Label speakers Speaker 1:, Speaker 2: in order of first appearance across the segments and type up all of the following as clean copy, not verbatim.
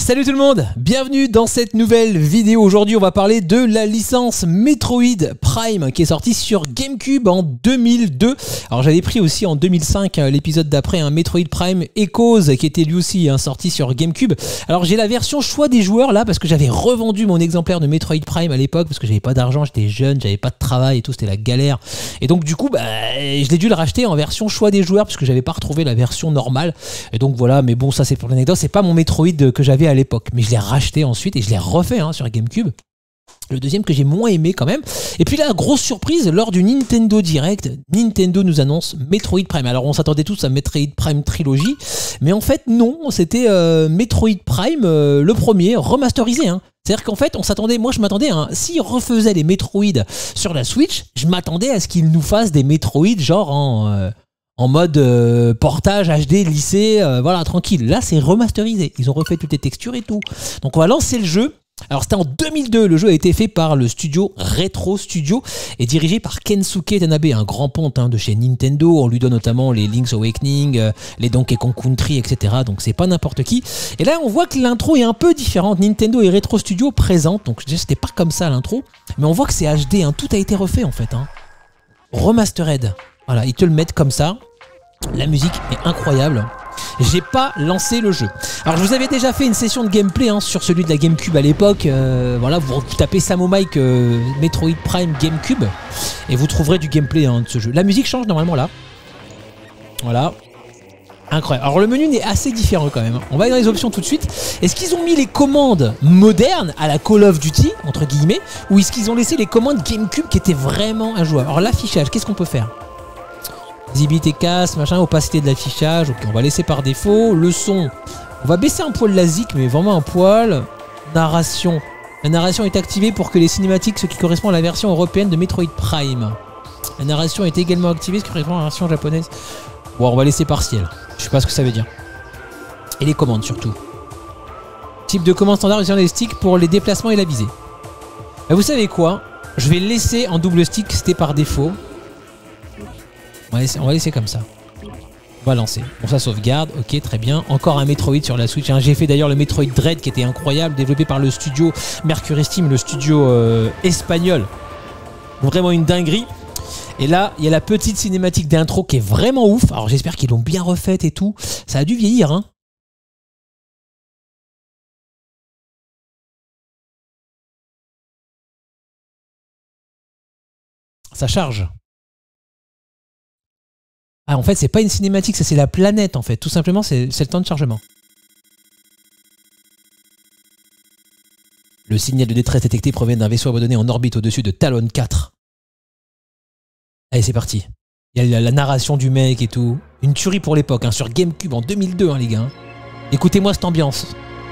Speaker 1: Salut tout le monde, bienvenue dans cette nouvelle vidéo. Aujourd'hui on va parler de la licence Metroid Prime qui est sortie sur GameCube en 2002. Alors j'avais pris aussi en 2005 l'épisode d'après un Metroid Prime Echoes qui était lui aussi sorti sur GameCube. Alors j'ai la version choix des joueurs là parce que j'avais revendu mon exemplaire de Metroid Prime à l'époque parce que j'avais pas d'argent, j'étais jeune, j'avais pas de travail et tout, c'était la galère. Et donc du coup je l'ai dû le racheter en version choix des joueurs parce que j'avais pas retrouvé la version normale. Et donc voilà, mais bon ça c'est pour l'anecdote, c'est pas mon Metroid que j'avais à l'époque, mais je l'ai racheté ensuite et je l'ai refait sur GameCube. Le deuxième que j'ai moins aimé quand même. Et puis là, grosse surprise, lors du Nintendo Direct, Nintendo nous annonce Metroid Prime. Alors on s'attendait tous à Metroid Prime Trilogy, mais en fait non, c'était Metroid Prime, le premier, remasterisé. C'est-à-dire qu'en fait, on s'attendait, moi je m'attendais, s'ils refaisaient les Metroid sur la Switch, je m'attendais à ce qu'ils nous fassent des Metroid genre en mode portage HD lissé, voilà, tranquille. Là, c'est remasterisé. Ils ont refait toutes les textures et tout. Donc, on va lancer le jeu. Alors, c'était en 2002. Le jeu a été fait par le studio Retro Studio et dirigé par Kensuke Tanabe, un grand ponte de chez Nintendo. On lui donne notamment les Link's Awakening, les Donkey Kong Country, etc. Donc, c'est pas n'importe qui. Et là, on voit que l'intro est un peu différente. Nintendo et Retro Studio présentent. Donc, c'était pas comme ça l'intro. Mais on voit que c'est HD. Tout a été refait, en fait. Remastered. Voilà, ils te le mettent comme ça. La musique est incroyable. J'ai pas lancé le jeu. Alors je vous avais déjà fait une session de gameplay sur celui de la GameCube à l'époque. Voilà, vous tapez Samo Mike Metroid Prime GameCube et vous trouverez du gameplay de ce jeu. La musique change normalement là. Voilà. Incroyable. Alors le menu est assez différent quand même. On va aller dans les options tout de suite. Est-ce qu'ils ont mis les commandes modernes à la Call of Duty, entre guillemets, ou est-ce qu'ils ont laissé les commandes GameCube qui étaient vraiment injouables? Alors l'affichage, qu'est-ce qu'on peut faire? Visibilité casse, machin, opacité de l'affichage, ok, on va laisser par défaut. Le son, on va baisser un poil la zik, mais vraiment un poil. Narration, la narration est activée pour que les cinématiques, ce qui correspond à la version européenne de Metroid Prime. La narration est également activée, ce qui correspond à la version japonaise. Bon, on va laisser partiel, je sais pas ce que ça veut dire. Et les commandes surtout. Type de commande standard utilisant les sticks pour les déplacements et la visée. Vous savez quoi? Je vais le laisser en double stick, c'était par défaut. On va laisser comme ça. On va lancer. Bon, ça sauvegarde. Ok, très bien. Encore un Metroid sur la Switch. J'ai fait d'ailleurs le Metroid Dread qui était incroyable, développé par le studio Mercury Steam, le studio espagnol. Vraiment une dinguerie. Et là, il y a la petite cinématique d'intro qui est vraiment ouf. Alors j'espère qu'ils l'ont bien refaite et tout. Ça a dû vieillir, Ça charge. Ah, en fait, c'est pas une cinématique, ça c'est la planète en fait. Tout simplement, c'est le temps de chargement. Le signal de détresse détecté provient d'un vaisseau abandonné en orbite au-dessus de Talon 4. Allez, c'est parti. Il y a la narration du mec et tout. Une tuerie pour l'époque, sur GameCube en 2002, les gars. Écoutez-moi cette ambiance.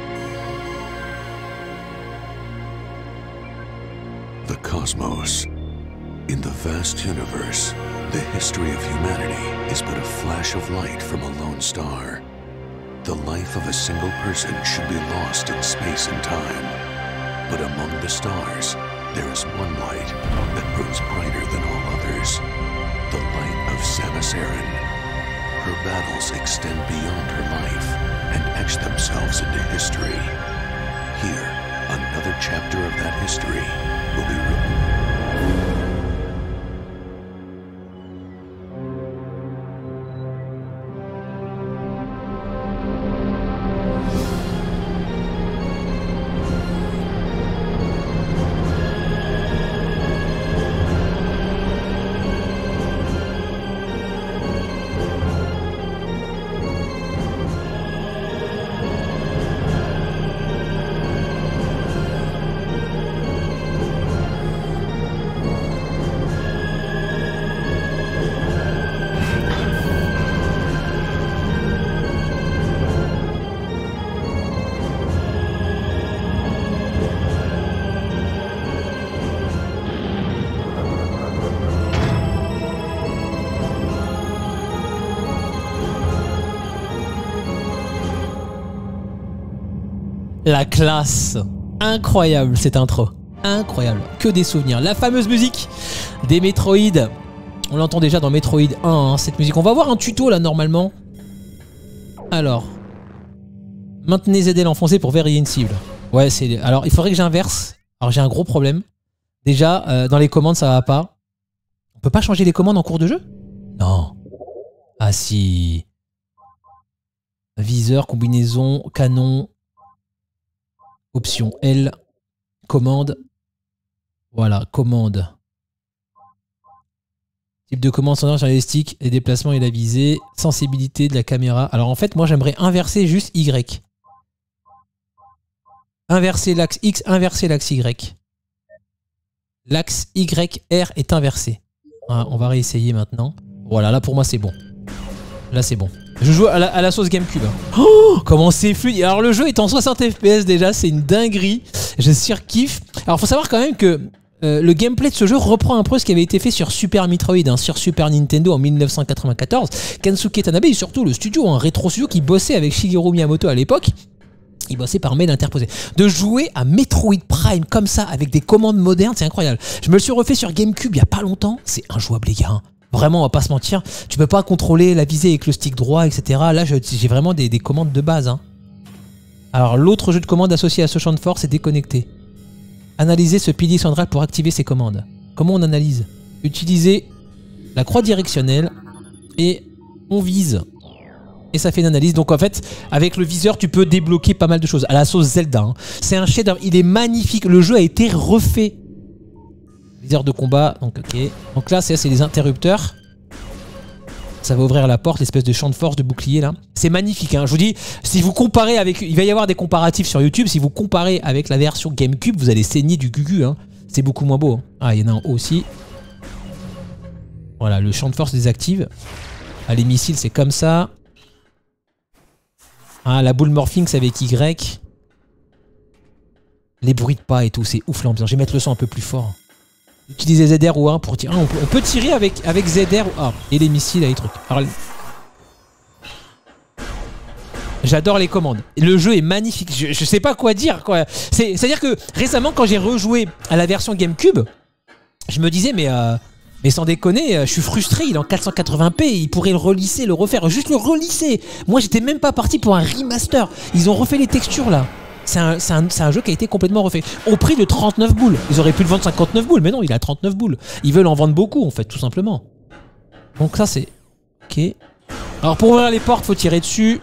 Speaker 2: The cosmos. In the vast universe, the history of humanity is but a flash of light from a lone star. The life of a single person should be lost in space and time. But among the stars, there is one light that burns brighter than all others. The light of Samus Aran. Her battles extend beyond her life and etch themselves into history. Here, another chapter of that history will be written.
Speaker 1: La classe. Incroyable cette intro. Incroyable. Que des souvenirs. La fameuse musique des Metroid. On l'entend déjà dans Metroid 1, cette musique. On va voir un tuto là normalement. Alors. Maintenez ZL enfoncé pour verrouiller une cible. Ouais, c'est... Alors, il faudrait que j'inverse. Alors, j'ai un gros problème. Déjà, dans les commandes, ça va pas. On peut pas changer les commandes en cours de jeu? Non. Ah si. Viseur, combinaison, canon. Option L. Commande. Voilà, commande. Type de commande standard sur les sticks, les déplacements et la visée. Sensibilité de la caméra. Alors en fait, moi j'aimerais inverser juste Y. Inverser l'axe X, inverser l'axe Y. L'axe YR est inversé. Hein, on va réessayer maintenant. Voilà, là pour moi c'est bon. Là c'est bon. Je joue à la sauce GameCube. Oh, comment c'est fluide. Alors le jeu est en 60 FPS déjà, c'est une dinguerie. Je surkiffe. Alors faut savoir quand même que le gameplay de ce jeu reprend un peu ce qui avait été fait sur Super Metroid, hein, sur Super Nintendo en 1994. Kensuke Tanabe et surtout le studio, un rétro studio qui bossait avec Shigeru Miyamoto à l'époque. Il bossait par mail interposé. De jouer à Metroid Prime comme ça, avec des commandes modernes, c'est incroyable. Je me le suis refait sur GameCube il y a pas longtemps. C'est injouable les gars. Hein. Vraiment, on va pas se mentir. Tu peux pas contrôler la visée avec le stick droit, etc. Là, j'ai vraiment des commandes de base. Hein. Alors, l'autre jeu de commande associé à ce champ de force est déconnecté. Analyser ce pilier central pour activer ses commandes. Comment on analyse? Utiliser la croix directionnelle et on vise. Et ça fait une analyse. Donc en fait, avec le viseur, tu peux débloquer pas mal de choses. À la sauce Zelda. Hein. C'est un chef-d'œuvre. Il est magnifique. Le jeu a été refait. Viseur de combat. Donc ok. Donc là, c'est les interrupteurs. Ça va ouvrir la porte, l'espèce de champ de force de bouclier là. C'est magnifique. Hein. Je vous dis, si vous comparez avec... Il va y avoir des comparatifs sur YouTube. Si vous comparez avec la version GameCube, vous allez saigner du gugu. Hein. C'est beaucoup moins beau. Hein. Ah, il y en a un haut aussi. Voilà, le champ de force désactive. Ah, les missiles, c'est comme ça. Ah, la boule morphing, c'est avec Y. Les bruits de pas et tout, c'est ouf l'ambiance. Je vais mettre le son un peu plus fort. Utilisez ZR ou A pour tirer. Ah, on peut tirer avec ZR ou A. Et les missiles et les trucs. Alors, j'adore les commandes. Le jeu est magnifique. Je sais pas quoi dire. C'est-à-dire que récemment, quand j'ai rejoué à la version GameCube, je me disais, mais sans déconner, je suis frustré. Il est en 480p. Il pourrait le relisser, le refaire. Juste le relisser. Moi, j'étais même pas parti pour un remaster. Ils ont refait les textures là. C'est un jeu qui a été complètement refait. Au prix de 39 boules. Ils auraient pu le vendre 59 boules. Mais non, il a 39 boules. Ils veulent en vendre beaucoup, en fait, tout simplement. Donc ça, c'est... Ok. Alors, pour ouvrir les portes, faut tirer dessus.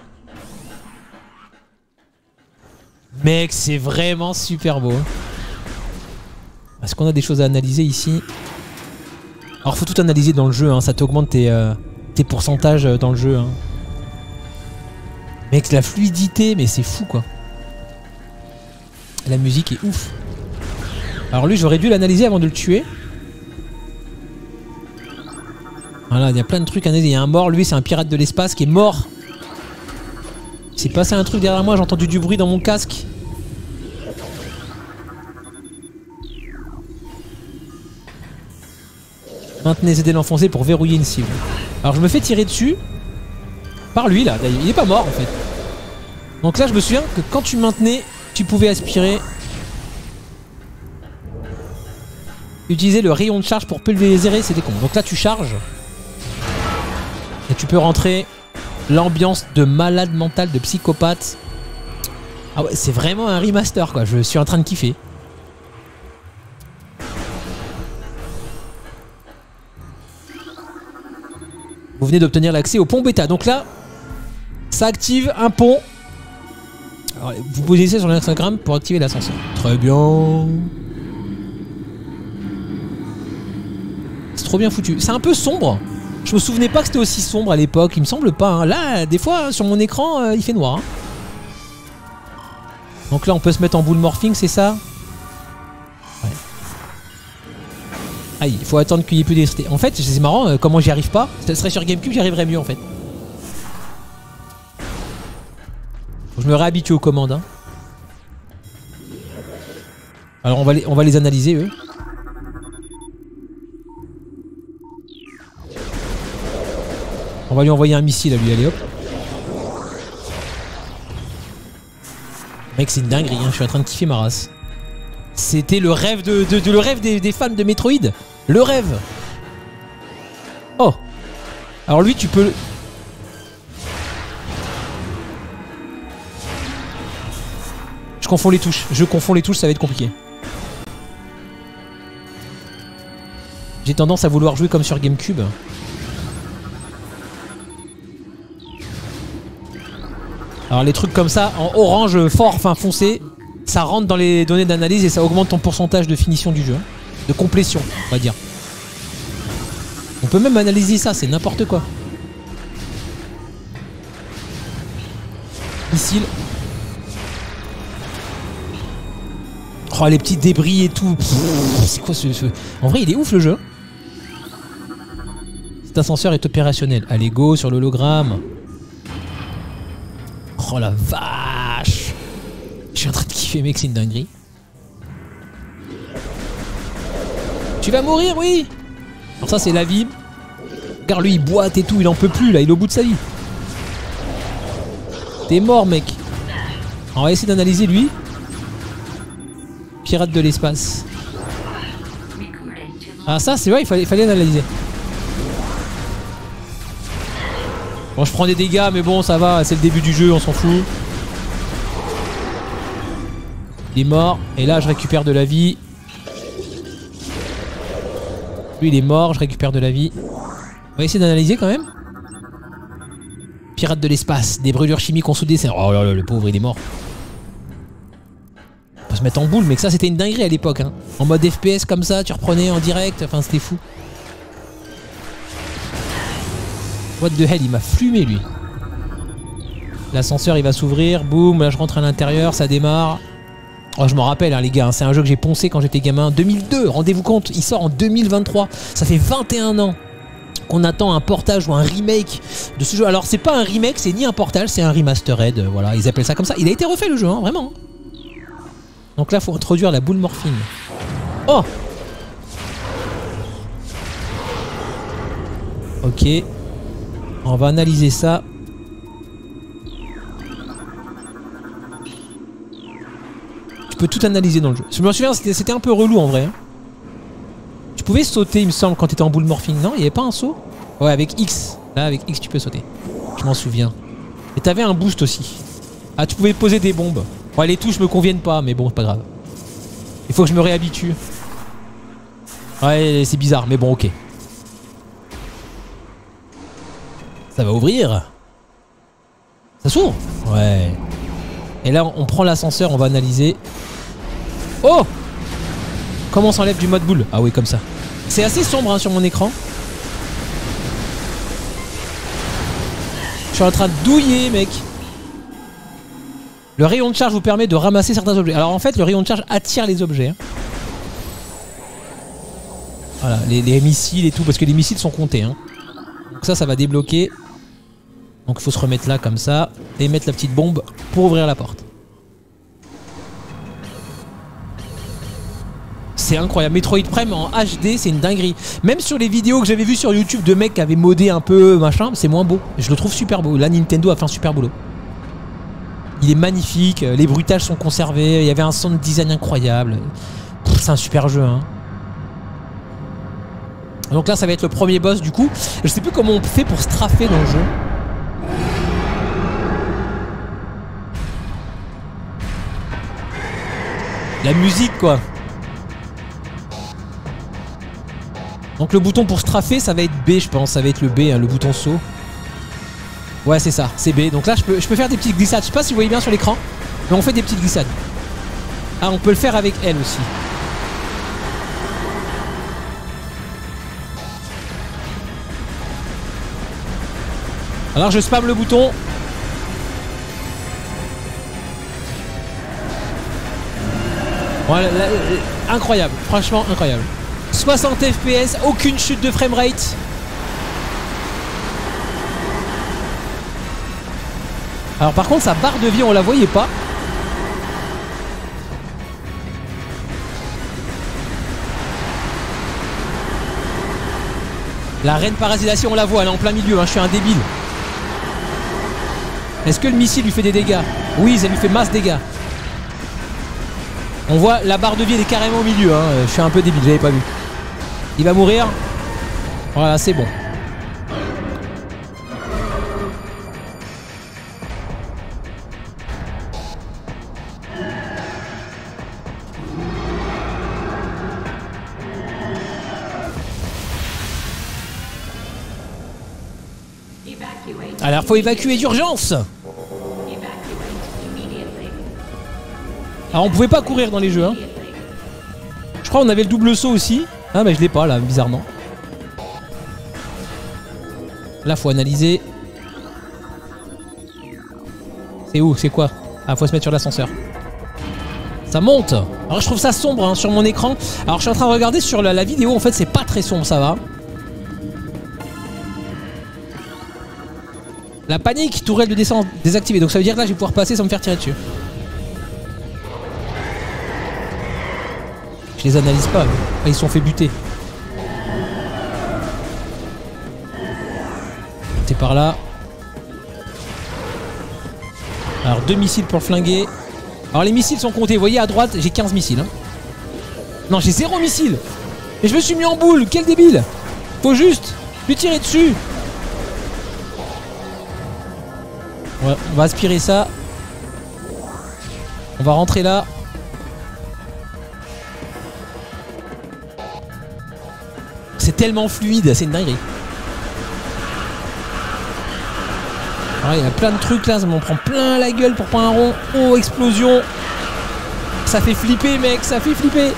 Speaker 1: Mec, c'est vraiment super beau. Est-ce qu'on a des choses à analyser ici? Alors, faut tout analyser dans le jeu. Hein. Ça t'augmente tes pourcentages dans le jeu. Hein. Mec, la fluidité, mais c'est fou, quoi. La musique est ouf. Alors lui, j'aurais dû l'analyser avant de le tuer. Voilà, il y a plein de trucs à analyser. Il y a un mort, lui, c'est un pirate de l'espace qui est mort. Il s'est passé un truc derrière moi, j'ai entendu du bruit dans mon casque. Maintenez ZL enfoncé pour verrouiller une cible. Alors je me fais tirer dessus par lui là, il est pas mort en fait. Donc là je me souviens que quand tu maintenais, tu pouvais aspirer. Utiliser le rayon de charge pour pulvériser ses décombres. Donc là tu charges. Et tu peux rentrer l'ambiance de malade mental, de psychopathe. Ah ouais, c'est vraiment un remaster quoi, je suis en train de kiffer. Vous venez d'obtenir l'accès au pont bêta. Donc là, ça active un pont. Alors, vous positionnez sur l'Instagram pour activer l'ascenseur. Très bien. C'est trop bien foutu. C'est un peu sombre. Je me souvenais pas que c'était aussi sombre à l'époque. Il me semble pas. Hein. Là, des fois, sur mon écran, il fait noir. Hein. Donc là, on peut se mettre en boule morphing, c'est ça? Ouais. Aïe, il faut attendre qu'il n'y ait plus d'électricité. En fait, c'est marrant, comment j'y arrive pas. Ce serait sur GameCube, j'y arriverais mieux en fait. Faut que je me réhabitue aux commandes. Hein. Alors on va les analyser eux. On va lui envoyer un missile à lui, allez hop. Mec, c'est une dinguerie, hein. Je suis en train de kiffer ma race. C'était le rêve le rêve des fans de Metroid. Le rêve. Oh. Alors lui, tu peux... confonds les touches. Je confonds les touches, ça va être compliqué. J'ai tendance à vouloir jouer comme sur GameCube. Alors les trucs comme ça, en orange fort, enfin foncé, ça rentre dans les données d'analyse et ça augmente ton pourcentage de finition du jeu. De complétion, on va dire. On peut même analyser ça, c'est n'importe quoi. Missile. Oh les petits débris et tout. C'est quoi ce... En vrai il est ouf le jeu. Cet ascenseur est opérationnel. Allez go sur l'hologramme. Oh la vache. Je suis en train de kiffer mec, c'est une dinguerie. Tu vas mourir, oui. Alors ça c'est la vie. Regarde lui il boite et tout, il en peut plus là, il est au bout de sa vie. T'es mort mec. On va essayer d'analyser lui. Pirate de l'espace. Ah ça c'est vrai, il fallait analyser. Bon je prends des dégâts mais bon ça va, c'est le début du jeu, on s'en fout. Il est mort et là je récupère de la vie. Lui il est mort, je récupère de la vie. On va essayer d'analyser quand même. Pirate de l'espace, des brûlures chimiques ont soudé. Oh là là, le pauvre il est mort. On peut se mettre en boule, mais que ça c'était une dinguerie à l'époque. Hein. En mode FPS comme ça, tu reprenais en direct, enfin c'était fou. What the hell, il m'a flumé lui. L'ascenseur il va s'ouvrir, boum, là je rentre à l'intérieur, ça démarre. Oh je m'en rappelle hein, les gars, hein, c'est un jeu que j'ai poncé quand j'étais gamin. 2002, rendez-vous compte, il sort en 2023. Ça fait 21 ans qu'on attend un portage ou un remake de ce jeu. Alors c'est pas un remake, c'est ni un portage, c'est un remastered, voilà, ils appellent ça comme ça. Il a été refait le jeu, hein, vraiment. Donc là faut introduire la boule morphine. Oh. Ok. On va analyser ça. Tu peux tout analyser dans le jeu. Je me souviens, c'était un peu relou en vrai. Hein. Tu pouvais sauter, il me semble, quand tu étais en boule morphine. Non, il n'y avait pas un saut? Ouais, avec X. Là, avec X, tu peux sauter. Je m'en souviens. Et t'avais un boost aussi. Ah, tu pouvais poser des bombes. Ouais, les touches me conviennent pas, mais bon, c'est pas grave. Il faut que je me réhabitue. Ouais, c'est bizarre, mais bon, ok. Ça va ouvrir. Ça s'ouvre. Ouais. Et là, on prend l'ascenseur, on va analyser. Oh! Comment on s'enlève du mode boule? Ah oui, comme ça. C'est assez sombre hein, sur mon écran. Je suis en train de douiller, mec. Le rayon de charge vous permet de ramasser certains objets. Alors en fait, le rayon de charge attire les objets. Hein. Voilà, les missiles et tout, parce que les missiles sont comptés. Hein. Donc ça va débloquer. Donc il faut se remettre là comme ça. Et mettre la petite bombe pour ouvrir la porte. C'est incroyable. Metroid Prime en HD, c'est une dinguerie. Même sur les vidéos que j'avais vues sur YouTube de mecs qui avaient modé un peu, machin, c'est moins beau. Je le trouve super beau. Là, Nintendo a fait un super boulot. Il est magnifique. Les bruitages sont conservés. Il y avait un sound design incroyable. C'est un super jeu, hein. Donc là, ça va être le premier boss du coup. Je sais plus comment on fait pour straffer dans le jeu. La musique, quoi. Donc le bouton pour straffer, ça va être B, je pense. Ça va être le B, hein, le bouton saut. Ouais, c'est ça, c'est B. Donc là, je peux faire des petites glissades. Je sais pas si vous voyez bien sur l'écran, mais on fait des petites glissades. Ah, on peut le faire avec L aussi. Alors je spam le bouton. Voilà, là, incroyable, franchement incroyable. 60 FPS, aucune chute de framerate. Alors par contre sa barre de vie on la voyait pas. La reine parasitation on la voit, elle est en plein milieu, hein, je suis un débile. Est-ce que le missile lui fait des dégâts? Oui, ça lui fait masse dégâts. On voit la barre de vie elle est carrément au milieu, hein. Je suis un peu débile, j'avais pas vu. Il va mourir. Voilà, c'est bon. Alors faut évacuer d'urgence. Alors on pouvait pas courir dans les jeux hein. Je crois qu'on avait le double saut aussi. Ah mais je l'ai pas là bizarrement. Là faut analyser. C'est où? C'est quoi? Ah faut se mettre sur l'ascenseur. Ça monte. Alors je trouve ça sombre hein, sur mon écran. Alors je suis en train de regarder sur la vidéo. En fait c'est pas très sombre, ça va. La panique, tourelle de descente désactivée. Donc ça veut dire que là je vais pouvoir passer sans me faire tirer dessus. Je les analyse pas. Ah, ils se sont fait buter. C'est par là. Alors 2 missiles pour le flinguer. Alors les missiles sont comptés. Vous voyez à droite j'ai 15 missiles hein. Non j'ai 0 missiles. Et je me suis mis en boule. Quel débile. Faut juste lui tirer dessus. Ouais, on va aspirer ça. On va rentrer là. C'est tellement fluide, c'est une dinguerie. Il y a plein de trucs là, ça m'en prend plein la gueule pour pas un rond. Oh, explosion. Ça fait flipper mec, ça fait flipper.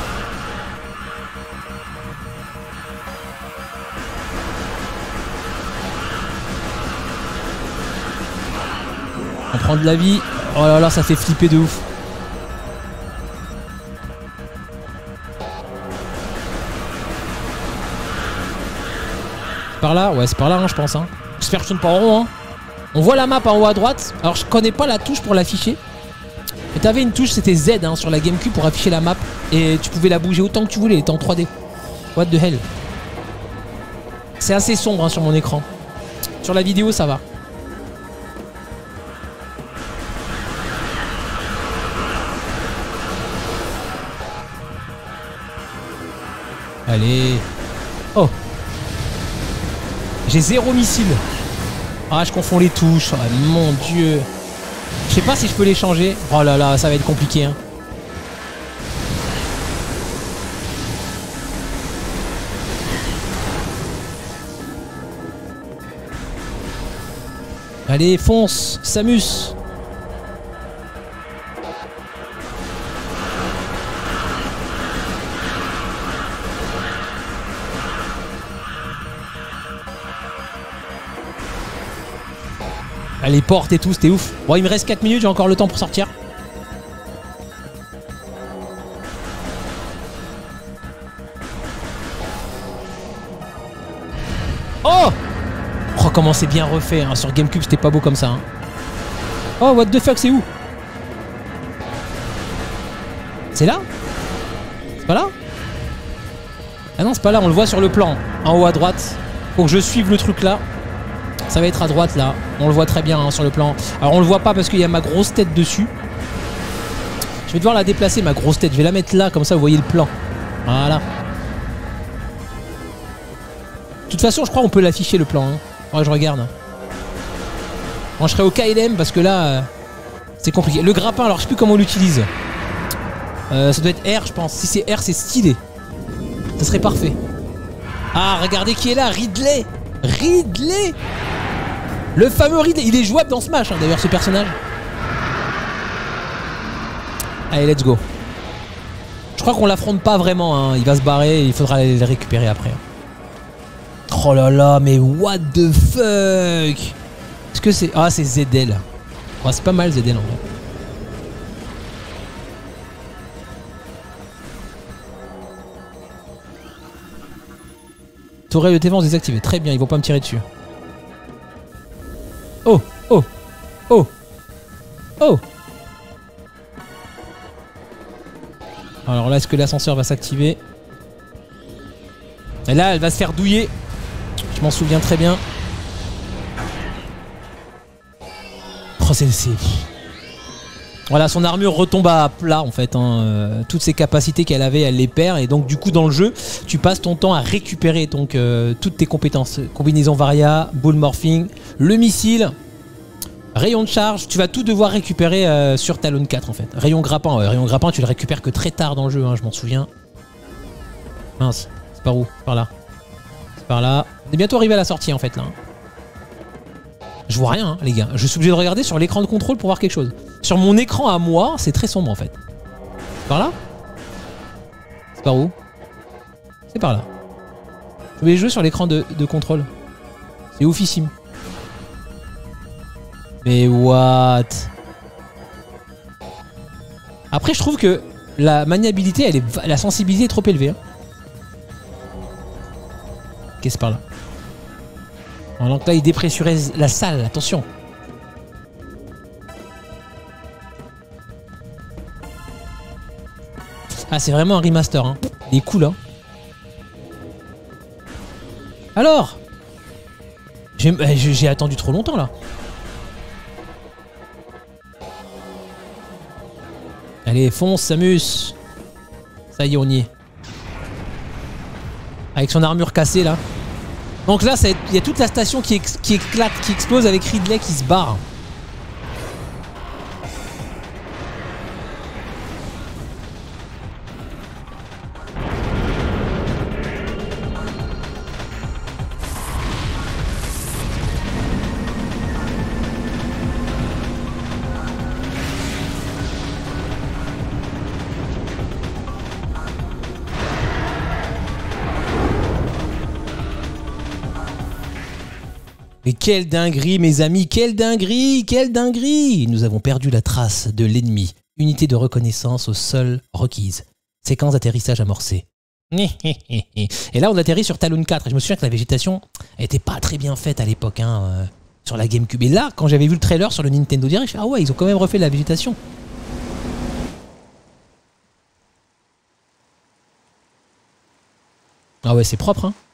Speaker 1: On prend de la vie. Oh là là, ça fait flipper de ouf. Par là? Ouais, c'est par là, hein, je pense. Hein. J'espère que je tourne pas en rond. Hein. On voit la map en haut à droite. Alors, je connais pas la touche pour l'afficher. Mais t'avais une touche, c'était Z hein, sur la GameCube pour afficher la map. Et tu pouvais la bouger autant que tu voulais. Elle était en 3D. What the hell? C'est assez sombre hein, sur mon écran. Sur la vidéo, ça va. Allez. Oh. J'ai 0 missile. Ah, je confonds les touches. Oh, mon dieu. Je sais pas si je peux les changer. Oh là là, ça va être compliqué. Hein. Allez, fonce. Samus. Les portes et tout, c'était ouf. Bon, il me reste 4 minutes, j'ai encore le temps pour sortir. Oh! Oh, comment c'est bien refait. Hein. Sur GameCube, c'était pas beau comme ça. Hein. Oh, what the fuck, c'est où? C'est là? C'est pas là? Ah non, c'est pas là, on le voit sur le plan. En haut à droite. Faut que je suive le truc là. Ça va être à droite là, on le voit très bien hein, sur le plan. Alors on le voit pas parce qu'il y a ma grosse tête dessus. Je vais devoir la déplacer ma grosse tête, je vais la mettre là comme ça vous voyez le plan. Voilà. De toute façon je crois qu'on peut l'afficher le plan. Hein. Ouais je regarde. Bon, je serai au KLM parce que là c'est compliqué. Le grappin alors je sais plus comment on l'utilise. Ça doit être R je pense. Si c'est R c'est stylé. Ça serait parfait. Ah regardez qui est là, Ridley. Ridley. Le fameux Ridley, il est jouable dans Smash hein, d'ailleurs ce personnage. Allez let's go. Je crois qu'on l'affronte pas vraiment hein. Il va se barrer et il faudra les récupérer après. Oh là là mais what the fuck. Est-ce que c'est... Ah c'est ZL. Oh, c'est pas mal ZL en vrai. Tourelle de défense désactivée. Très bien, ils vont pas me tirer dessus. Oh, oh, oh, oh. Alors là, est-ce que l'ascenseur va s'activer? Et là, elle va se faire douiller. Je m'en souviens très bien. Oh, c'est... Voilà, son armure retombe à plat en fait. Hein. Toutes ses capacités qu'elle avait, elle les perd. Et donc du coup dans le jeu, tu passes ton temps à récupérer donc, toutes tes compétences. Combinaison Varia, Ball Morphing, le missile, rayon de charge. Tu vas tout devoir récupérer sur Talon 4 en fait. Rayon grappin, ouais, rayon grappin tu le récupères que très tard dans le jeu, hein, je m'en souviens. Mince, c'est par où? Par là. C'est par là. On est bientôt arrivé à la sortie en fait là. Je vois rien, hein, les gars. Je suis obligé de regarder sur l'écran de contrôle pour voir quelque chose. Sur mon écran à moi, c'est très sombre en fait. Par là? C'est par où? C'est par là. Je vais jouer sur l'écran de contrôle. C'est oufissime. Mais what? Après, je trouve que la maniabilité, la sensibilité est trop élevée. Hein. Qu'est-ce par là? Donc là, il dépressurise la salle, attention. Ah, c'est vraiment un remaster. Hein. Il est cool, hein. Alors, j'ai attendu trop longtemps, là. Allez, fonce, Samus. Ça y est, on y est. Avec son armure cassée, là. Donc là, il y a toute la station qui éclate, qui explose avec Ridley qui se barre. Mais quelle dinguerie, mes amis, quelle dinguerie, quelle dinguerie! Nous avons perdu la trace de l'ennemi. Unité de reconnaissance au sol requise. Séquence d'atterrissage amorcée. Et là, on atterrit sur Talon 4. Et je me souviens que la végétation n'était pas très bien faite à l'époque, hein, sur la GameCube. Et là, quand j'avais vu le trailer sur le Nintendo Direct, je me suis dit, ah ouais, ils ont quand même refait la végétation. Ah ouais, c'est propre, hein.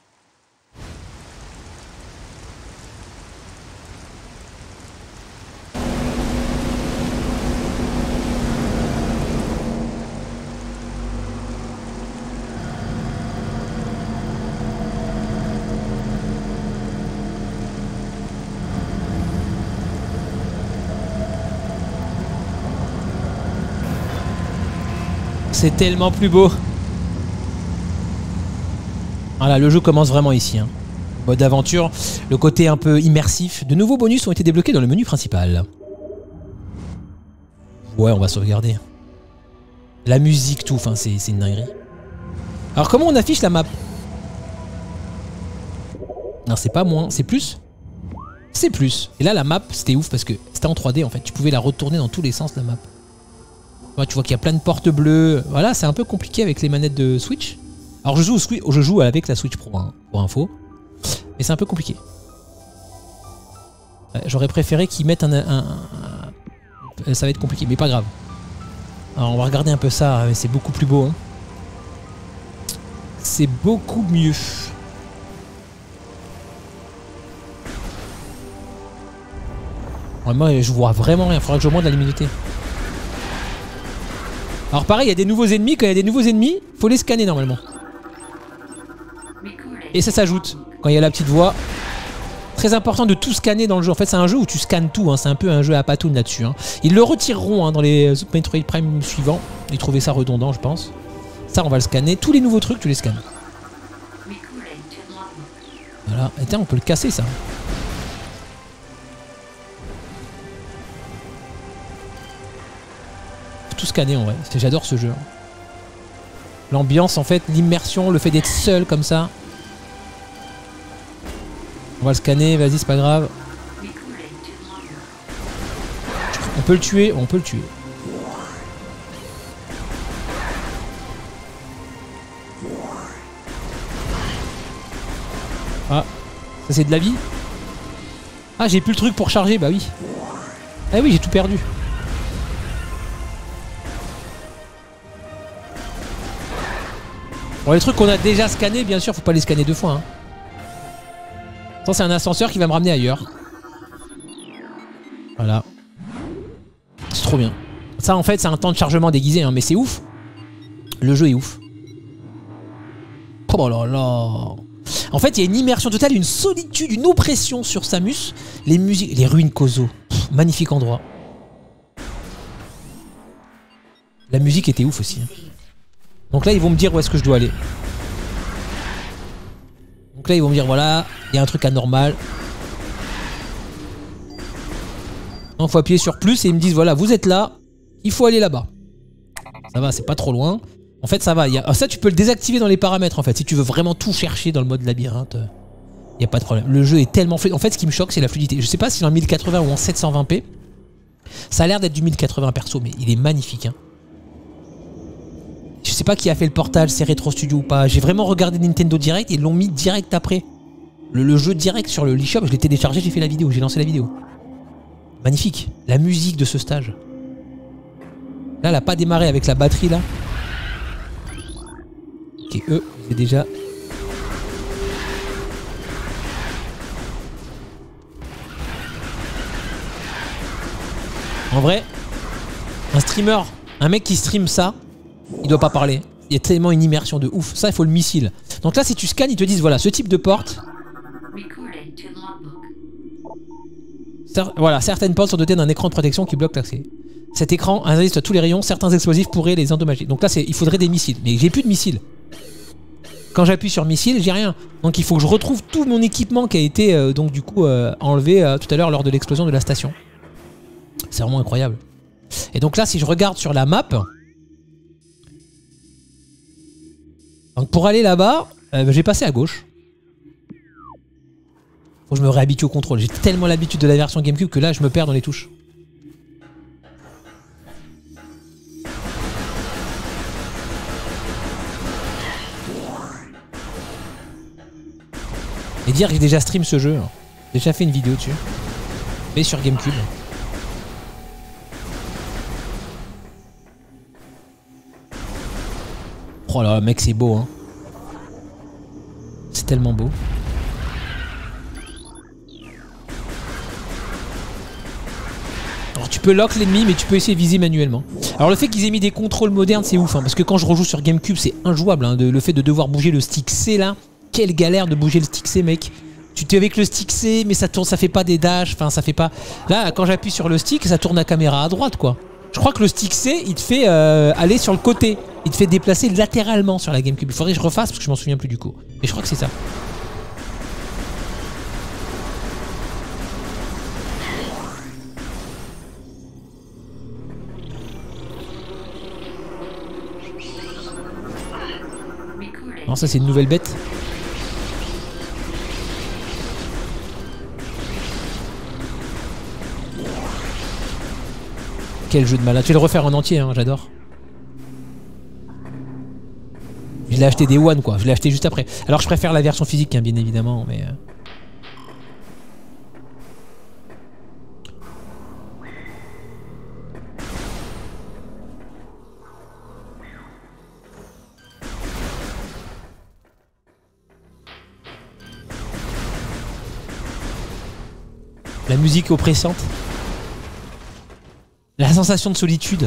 Speaker 1: C'est tellement plus beau. Voilà, le jeu commence vraiment ici. Hein. Mode aventure, le côté un peu immersif. De nouveaux bonus ont été débloqués dans le menu principal. Ouais, on va sauvegarder. La musique, tout, enfin, c'est une dinguerie. Alors, comment on affiche la map? Non, c'est pas moins, c'est plus. C'est plus. Et là, la map, c'était ouf parce que c'était en 3D en fait. Tu pouvais la retourner dans tous les sens, la map. Ouais, tu vois qu'il y a plein de portes bleues. Voilà, c'est un peu compliqué avec les manettes de Switch. Alors je joue avec la Switch Pro, hein, pour info. Mais c'est un peu compliqué. J'aurais préféré qu'ils mettent ça va être compliqué, mais pas grave. Alors on va regarder un peu ça, mais c'est beaucoup plus beau. Hein. C'est beaucoup mieux. Ouais, moi je vois vraiment rien, il faudrait que je monte la luminosité. Alors pareil, il y a des nouveaux ennemis. Quand il y a des nouveaux ennemis, faut les scanner normalement. Et ça s'ajoute quand il y a la petite voix. Très important de tout scanner dans le jeu. En fait, c'est un jeu où tu scannes tout. Hein. C'est un peu un jeu à patoune là-dessus. Hein. Ils le retireront hein, dans les Metroid Prime suivants. Ils trouvaient ça redondant, je pense. Ça, on va le scanner. Tous les nouveaux trucs, tu les scannes. Voilà. Et tiens, on peut le casser, ça. Tout scanner en vrai, j'adore ce jeu. L'ambiance en fait, l'immersion, le fait d'être seul comme ça. On va le scanner, vas-y c'est pas grave. On peut le tuer, on peut le tuer. Ah, ça c'est de la vie. Ah j'ai plus le truc pour charger, bah oui. Ah oui j'ai tout perdu. Bon, les trucs qu'on a déjà scannés, bien sûr, faut pas les scanner deux fois. Hein. Ça, c'est un ascenseur qui va me ramener ailleurs. Voilà. C'est trop bien. Ça, en fait, c'est un temps de chargement déguisé, hein, mais c'est ouf. Le jeu est ouf. Oh là là. En fait, il y a une immersion totale, une solitude, une oppression sur Samus. Les musiques, les ruines Kozo. Pff, magnifique endroit. La musique était ouf aussi. Hein. Donc là, ils vont me dire où est-ce que je dois aller. Donc là, ils vont me dire, voilà, il y a un truc anormal. Donc faut appuyer sur plus et ils me disent voilà, vous êtes là, il faut aller là-bas. Ça va, c'est pas trop loin. En fait, ça va. Ça, tu peux le désactiver dans les paramètres en fait. Si tu veux vraiment tout chercher dans le mode labyrinthe, il n'y a pas de problème. Le jeu est tellement fluide. En fait, ce qui me choque, c'est la fluidité. Je sais pas si en 1080 ou en 720p. Ça a l'air d'être du 1080 perso, mais il est magnifique. Hein. Je sais pas qui a fait le portage, c'est Retro Studio ou pas. J'ai vraiment regardé Nintendo Direct et ils l'ont mis direct après. Le jeu direct sur le eShop, je l'ai téléchargé, j'ai fait la vidéo, j'ai lancé la vidéo. Magnifique. La musique de ce stage. Là, elle a pas démarré avec la batterie là. Ok, eux, c'est déjà... En vrai, un streamer, un mec qui stream ça, il doit pas parler. Il y a tellement une immersion de ouf. Ça, il faut le missile. Donc là, si tu scannes, ils te disent, voilà, ce type de porte... Voilà, certaines portes sont dotées d'un écran de protection qui bloque l'accès. Cet écran résiste à tous les rayons, certains explosifs pourraient les endommager. Donc là, il faudrait des missiles. Mais j'ai plus de missiles. Quand j'appuie sur missile, j'ai rien. Donc il faut que je retrouve tout mon équipement qui a été donc du coup enlevé tout à l'heure lors de l'explosion de la station. C'est vraiment incroyable. Et donc là, si je regarde sur la map, donc pour aller là-bas, j'ai passé à gauche. Faut que je me réhabitue au contrôle. J'ai tellement l'habitude de la version GameCube que là, je me perds dans les touches. Et dire que j'ai déjà stream ce jeu. J'ai déjà fait une vidéo dessus. Mais sur GameCube. Oh là, mec, c'est beau, hein. C'est tellement beau. Alors tu peux lock l'ennemi, mais tu peux essayer de viser manuellement. Alors le fait qu'ils aient mis des contrôles modernes, c'est ouf, hein, parce que quand je rejoue sur GameCube, c'est injouable, hein, le fait de devoir bouger le stick C là. Quelle galère de bouger le stick C, mec. Tu t'es avec le stick C, mais ça tourne, ça fait pas des dashs, enfin ça fait pas... Là, quand j'appuie sur le stick, ça tourne la caméra à droite, quoi. Je crois que le stick C, il te fait aller sur le côté. Il te fait déplacer latéralement sur la GameCube. Il faudrait que je refasse, parce que je m'en souviens plus du coup. Mais je crois que c'est ça. Non, ça c'est une nouvelle bête. Quel jeu de malade. Je vais le refaire en entier, hein, j'adore. Je l'ai acheté des One, quoi. Je l'ai acheté juste après. Alors je préfère la version physique, hein, bien évidemment, mais... La musique oppressante. La sensation de solitude.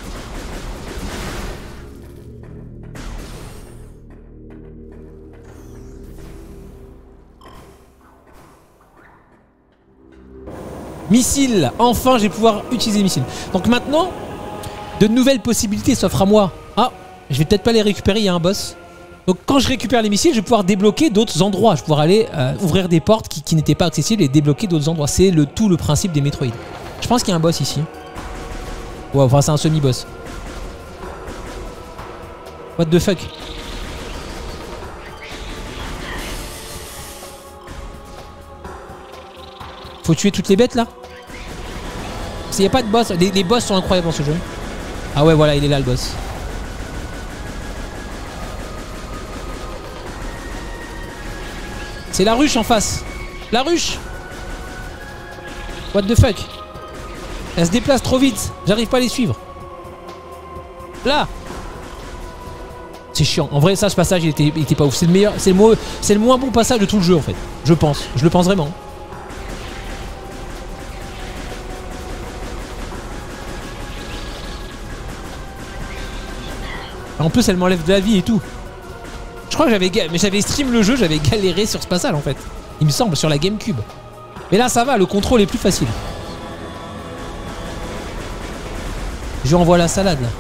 Speaker 1: Missile. Enfin, je vais pouvoir utiliser les missiles. Donc maintenant, de nouvelles possibilités s'offrent à moi. Ah, je vais peut-être pas les récupérer, il y a un boss. Donc quand je récupère les missiles, je vais pouvoir débloquer d'autres endroits. Je vais pouvoir aller ouvrir des portes qui n'étaient pas accessibles et débloquer d'autres endroits. C'est tout le principe des Metroid. Je pense qu'il y a un boss ici. Ouais, enfin c'est un semi-boss. What the fuck? Faut tuer toutes les bêtes là? Il n'y a pas de boss. Les boss sont incroyables dans ce jeu. Ah ouais, voilà, il est là le boss. C'est la ruche en face. La ruche. What the fuck? Elle se déplace trop vite. J'arrive pas à les suivre. Là. C'est chiant. En vrai, ça, ce passage, il était pas ouf. C'est le meilleur. C'est le moins bon passage de tout le jeu, en fait. Je pense. Je le pense vraiment. En plus, elle m'enlève de la vie et tout. Je crois que j'avais stream le jeu, j'avais galéré sur ce passage en fait. Il me semble, sur la GameCube. Mais là ça va, le contrôle est plus facile. Je lui envoie la salade là.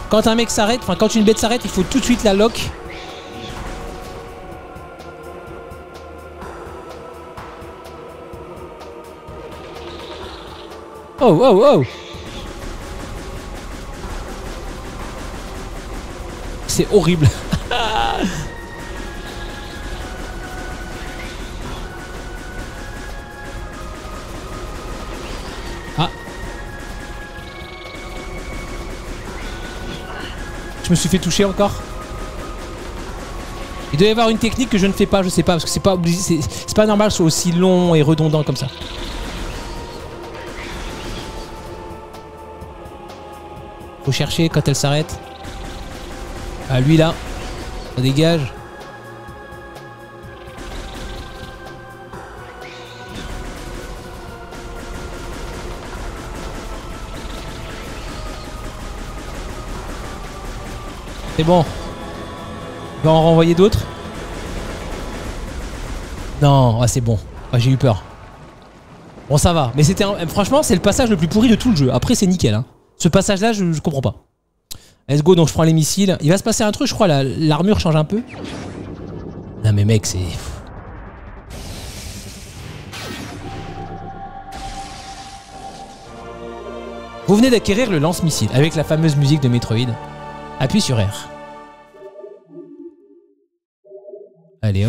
Speaker 1: Quand un mec s'arrête, enfin quand une bête s'arrête, il faut tout de suite la lock. Oh, oh, oh! C'est horrible. Ah. Je me suis fait toucher encore. Il doit y avoir une technique que je ne fais pas, je sais pas, parce que c'est pas obligé, c'est pas normal que ce soit aussi long et redondant comme ça. Faut chercher quand elle s'arrête. Ah lui là, ça dégage. C'est bon. On va en renvoyer d'autres. Non, ah, c'est bon. Ah, j'ai eu peur. Bon, ça va. Mais c'était franchement, c'est le passage le plus pourri de tout le jeu. Après, c'est nickel. Hein. Ce passage-là, je comprends pas. Let's go, donc je prends les missiles. Il va se passer un truc, je crois. L'armure change un peu. Non, mais mec, c'est... Vous venez d'acquérir le lance-missile avec la fameuse musique de Metroid. Appuie sur R. Allez hop.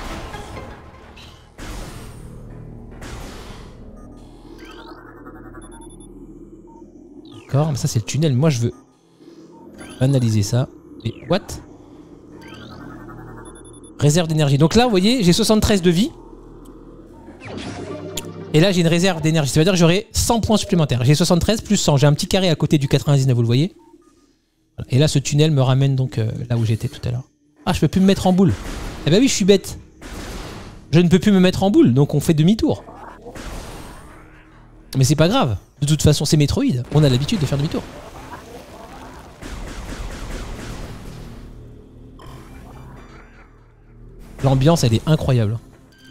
Speaker 1: D'accord, mais ça c'est le tunnel. Moi je veux analyser ça. Et what? Réserve d'énergie. Donc là, vous voyez, j'ai 73 de vie. Et là, j'ai une réserve d'énergie. Ça veut dire que j'aurai 100 points supplémentaires. J'ai 73 plus 100. J'ai un petit carré à côté du 99, vous le voyez? Et là, ce tunnel me ramène donc là où j'étais tout à l'heure. Ah, je peux plus me mettre en boule. Eh ben oui, je suis bête. Je ne peux plus me mettre en boule, donc on fait demi-tour. Mais c'est pas grave. De toute façon, c'est Metroid. On a l'habitude de faire demi-tour. L'ambiance, elle est incroyable.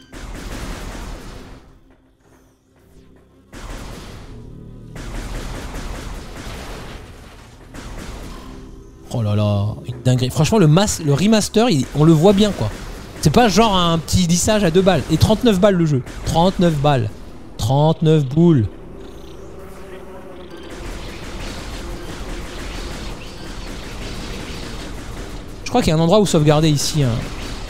Speaker 1: Oh là là, une dinguerie. Franchement, le remaster, on le voit bien, quoi. C'est pas genre un petit lissage à 2 balles. Et 39 balles le jeu. 39 balles. 39 boules. Je crois qu'il y a un endroit où sauvegarder ici. Hein.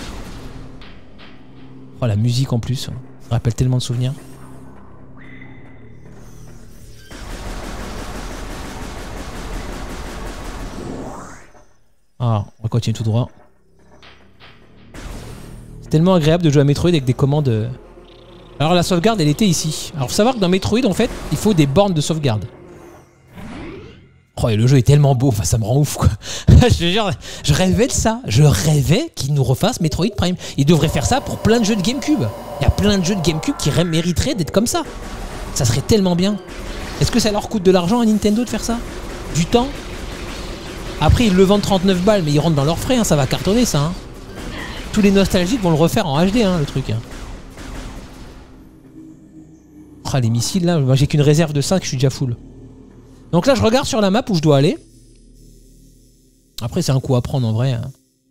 Speaker 1: Oh, la musique en plus. Ça rappelle tellement de souvenirs. Ah, on va continuer tout droit. C'est tellement agréable de jouer à Metroid avec des commandes... Alors la sauvegarde, elle était ici. Alors faut savoir que dans Metroid, en fait, il faut des bornes de sauvegarde. Oh, et le jeu est tellement beau, enfin, ça me rend ouf, quoi. je rêvais de ça. Je rêvais qu'il nous refasse Metroid Prime. Il devrait faire ça pour plein de jeux de GameCube. Il y a plein de jeux de GameCube qui mériteraient d'être comme ça. Ça serait tellement bien. Est-ce que ça leur coûte de l'argent à Nintendo de faire ça? Du temps? Après, ils le vendent 39 balles, mais ils rentrent dans leurs frais, hein, ça va cartonner, ça. Hein. Tous les nostalgiques vont le refaire en HD, hein, le truc. Hein. Oh, les missiles, là, moi j'ai qu'une réserve de 5, je suis déjà full. Donc là, je regarde sur la map où je dois aller. Après, c'est un coup à prendre, en vrai. Hein.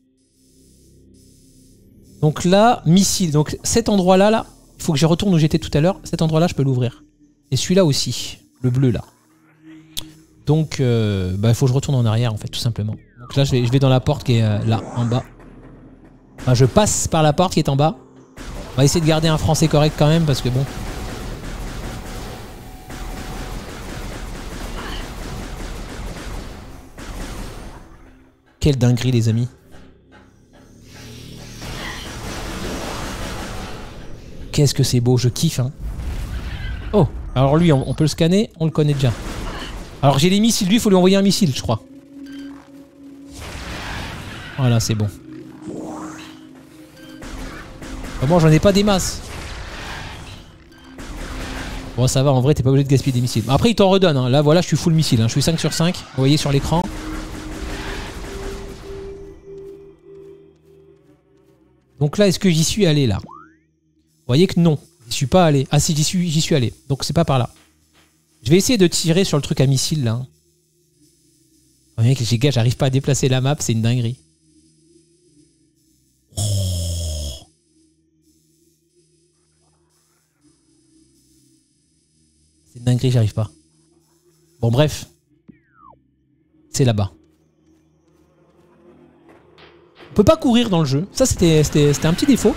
Speaker 1: Donc là, missile. Donc cet endroit-là, là, il faut que je retourne où j'étais tout à l'heure. Cet endroit-là, je peux l'ouvrir. Et celui-là aussi, le bleu, là. Donc, il faut que je retourne en arrière, en fait, tout simplement. Donc là, je vais dans la porte qui est là, en bas. Enfin, je passe par la porte qui est en bas. On va essayer de garder un français correct quand même, parce que bon... Quelle dinguerie, les amis. Qu'est-ce que c'est beau, je kiffe, hein. Oh, alors lui, on peut le scanner, on le connaît déjà. Alors j'ai les missiles, lui il faut lui envoyer un missile je crois. Voilà c'est bon. Bon j'en ai pas des masses. Bon ça va en vrai t'es pas obligé de gaspiller des missiles. Après il t'en redonne hein. Là voilà je suis full missile hein. Je suis 5 sur 5. Vous voyez sur l'écran. Donc là est-ce que j'y suis allé là? Vous voyez que non. J'y suis pas allé. Ah si j'y suis allé. Donc c'est pas par là. Je vais essayer de tirer sur le truc à missile là. Oh, mec, les gars, j'arrive pas à déplacer la map, c'est une dinguerie. Oh. C'est une dinguerie, j'arrive pas. Bon, bref. C'est là-bas. On peut pas courir dans le jeu. Ça, c'était un petit défaut.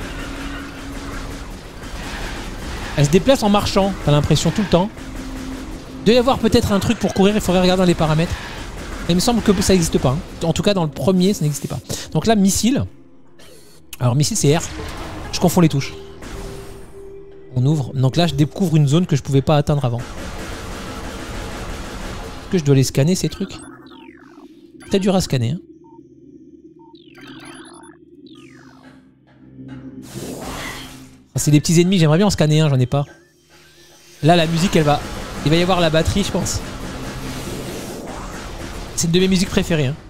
Speaker 1: Elle se déplace en marchant, t'as l'impression tout le temps. Il doit y avoir peut-être un truc pour courir, il faudrait regarder dans les paramètres. Mais il me semble que ça n'existe pas. Hein. En tout cas, dans le premier, ça n'existait pas. Donc là, missile. Alors, missile, c'est R. Je confonds les touches. On ouvre. Donc là, je découvre une zone que je pouvais pas atteindre avant. Est-ce que je dois les scanner, ces trucs? Peut-être dur à scanner. Hein. Ah, c'est des petits ennemis, j'aimerais bien en scanner un, j'en ai pas. Là, la musique, elle va... Il va y avoir la batterie, je pense. C'est une de mes musiques préférées. Hein.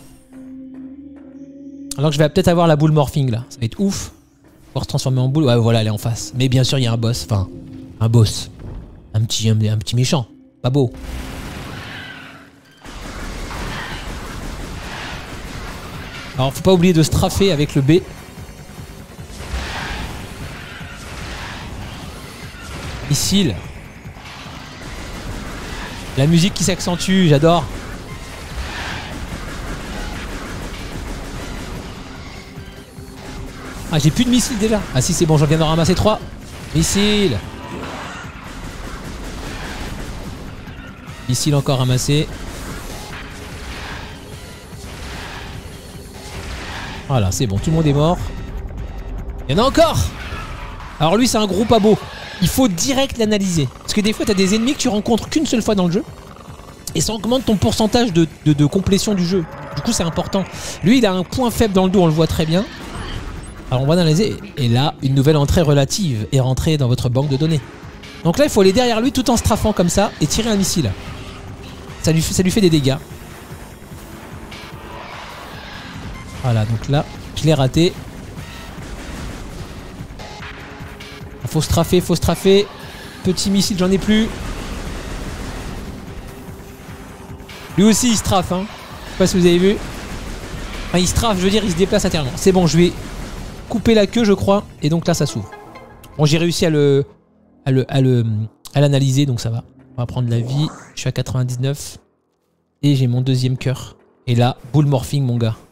Speaker 1: Alors que je vais peut-être avoir la boule morphing, là. Ça va être ouf. Pouvoir se transformer en boule. Ouais, voilà, elle est en face. Mais bien sûr, il y a un boss. Enfin, un boss. Un petit méchant. Pas beau. Alors, faut pas oublier de straffer avec le B. Missile. La musique qui s'accentue, j'adore. Ah, j'ai plus de missiles déjà. Ah si, c'est bon, j'en viens de ramasser 3. Missiles. Missile encore ramassé. Voilà, c'est bon, tout le monde est mort. Il y en a encore. Alors lui, c'est un gros pas beau. Il faut direct l'analyser. Parce que des fois, tu as des ennemis que tu rencontres qu'une seule fois dans le jeu. Et ça augmente ton pourcentage de complétion du jeu. Du coup, c'est important. Lui, il a un point faible dans le dos, on le voit très bien. Alors, on va analyser. Et là, une nouvelle entrée relative est rentrée dans votre banque de données. Donc là, il faut aller derrière lui tout en strafant comme ça et tirer un missile. Ça lui fait des dégâts. Voilà, donc là, je l'ai raté. Faut straffer, faut straffer. Petit missile, j'en ai plus. Lui aussi, il strafe. Hein. Je sais pas si vous avez vu. Enfin, il strafe, je veux dire, il se déplace intérieurement. C'est bon, je vais couper la queue, je crois. Et donc là, ça s'ouvre. Bon, j'ai réussi à l'analyser, donc ça va. On va prendre la vie. Je suis à 99. Et j'ai mon deuxième cœur. Et là, boule morphing, mon gars.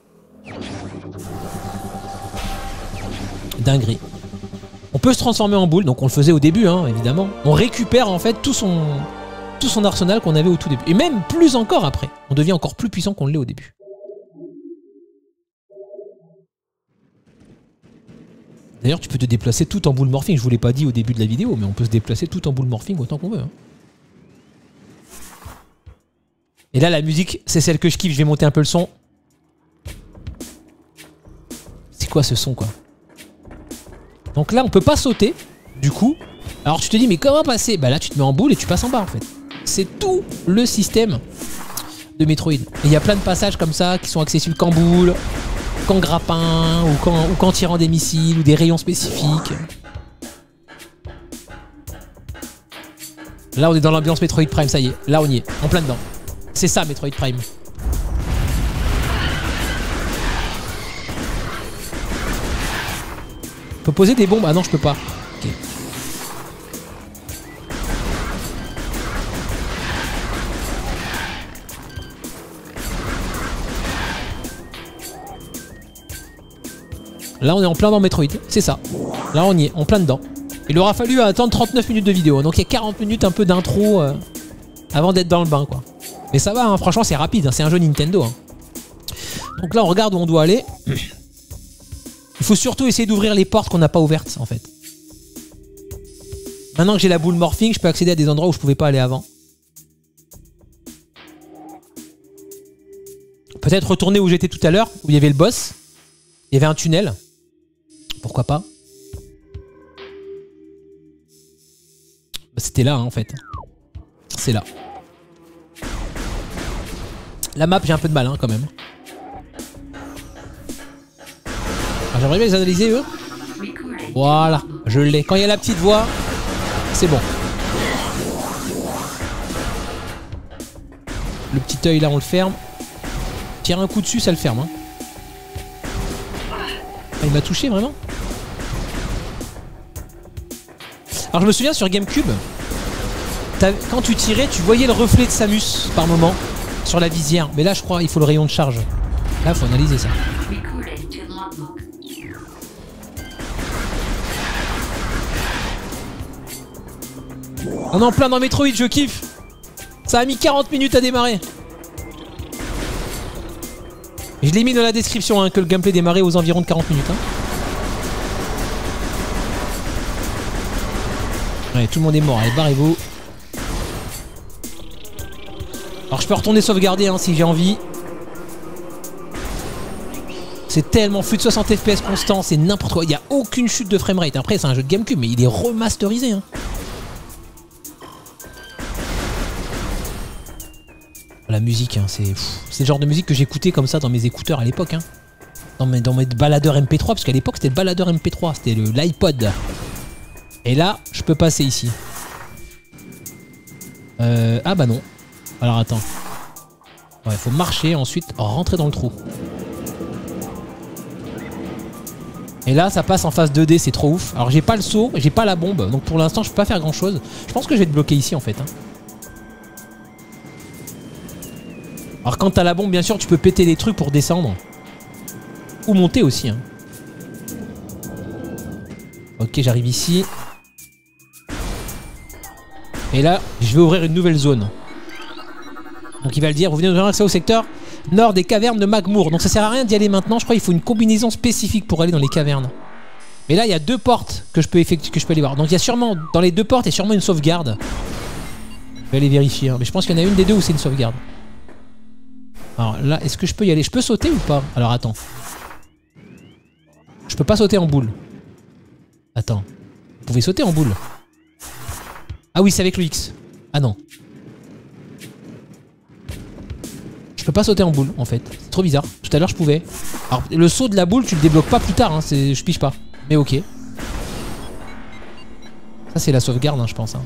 Speaker 1: Dinguerie. On peut se transformer en boule, donc on le faisait au début, hein, évidemment. On récupère en fait tout son arsenal qu'on avait au tout début. Et même plus encore après. On devient encore plus puissant qu'on l'est au début. D'ailleurs, tu peux te déplacer tout en boule morphing. Je vous l'ai pas dit au début de la vidéo, mais on peut se déplacer tout en boule morphing autant qu'on veut. Hein. Et là, la musique, c'est celle que je kiffe. Je vais monter un peu le son. C'est quoi ce son, quoi? Donc là, on peut pas sauter, du coup. Alors tu te dis, mais comment passer? Bah là, tu te mets en boule et tu passes en bas, en fait. C'est tout le système de Metroid. Et il y a plein de passages comme ça qui sont accessibles qu'en boule, qu'en grappin, ou qu'en tirant des missiles, ou des rayons spécifiques. Là, on est dans l'ambiance Metroid Prime, ça y est. Là, on y est, en plein dedans. C'est ça, Metroid Prime. Je peux poser des bombes? Ah non, je peux pas. Okay. Là, on est en plein dans Metroid. C'est ça. Là, on y est, en plein dedans. Il aura fallu attendre 39 minutes de vidéo. Donc, il y a 40 minutes un peu d'intro avant d'être dans le bain, quoi. Mais ça va, hein, franchement, c'est rapide. Hein, c'est un jeu Nintendo. Hein. Donc là, on regarde où on doit aller. Il faut surtout essayer d'ouvrir les portes qu'on n'a pas ouvertes, en fait. Maintenant que j'ai la boule morphing, je peux accéder à des endroits où je pouvais pas aller avant. Peut-être retourner où j'étais tout à l'heure, où il y avait le boss. Il y avait un tunnel. Pourquoi pas? C'était là, hein, en fait. C'est là. La map, j'ai un peu de mal, hein, quand même. J'aimerais bien les analyser, eux. Voilà, je l'ai. Quand il y a la petite voix, c'est bon. Le petit œil, là, on le ferme. Tire un coup dessus, ça le ferme. Hein. Ah, il m'a touché vraiment. Alors je me souviens sur GameCube, quand tu tirais, tu voyais le reflet de Samus par moment sur la visière. Mais là je crois il faut le rayon de charge. Là faut analyser ça. On est en plein dans Metroid, je kiffe. Ça a mis 40 minutes à démarrer. Je l'ai mis dans la description hein, que le gameplay démarrait aux environs de 40 minutes. Hein. Ouais, tout le monde est mort, allez, barrez-vous. Alors je peux retourner sauvegarder hein, si j'ai envie. C'est tellement fluide, 60 FPS constant, c'est n'importe quoi. Il n'y a aucune chute de framerate. Après c'est un jeu de GameCube, mais il est remasterisé. Hein. La musique, hein, c'est le genre de musique que j'écoutais comme ça dans mes écouteurs à l'époque. Hein. Dans mes baladeurs MP3, parce qu'à l'époque c'était le baladeur MP3, c'était l'iPod. Et là, je peux passer ici. Ah bah non. Alors attends. Ouais, faut marcher, ensuite rentrer dans le trou. Et là, ça passe en phase 2D, c'est trop ouf. Alors j'ai pas le saut, j'ai pas la bombe, donc pour l'instant, je peux pas faire grand chose. Je pense que je vais te bloquer ici en fait. Hein. Alors quand t'as la bombe, bien sûr, tu peux péter les trucs pour descendre. Ou monter aussi. Hein. Ok, j'arrive ici. Et là, je vais ouvrir une nouvelle zone. Donc il va le dire, vous venez d'ouvrir accès au secteur nord des cavernes de Magmoor. Donc ça sert à rien d'y aller maintenant, je crois qu'il faut une combinaison spécifique pour aller dans les cavernes. Mais là, il y a 2 portes que je peux effectuer, que je peux aller voir. Donc il y a sûrement, dans les 2 portes, il y a sûrement une sauvegarde. Je vais aller vérifier, hein. Mais je pense qu'il y en a une des 2 où c'est une sauvegarde. Alors là, est-ce que je peux y aller? Je peux sauter ou pas? Alors attends. Je peux pas sauter en boule. Attends. Vous pouvez sauter en boule. Ah oui, c'est avec le X. Ah non. Je peux pas sauter en boule en fait. C'est trop bizarre. Tout à l'heure je pouvais. Alors le saut de la boule tu le débloques pas plus tard. Hein. Je pige pas. Mais ok. Ça c'est la sauvegarde hein, je pense. Hein.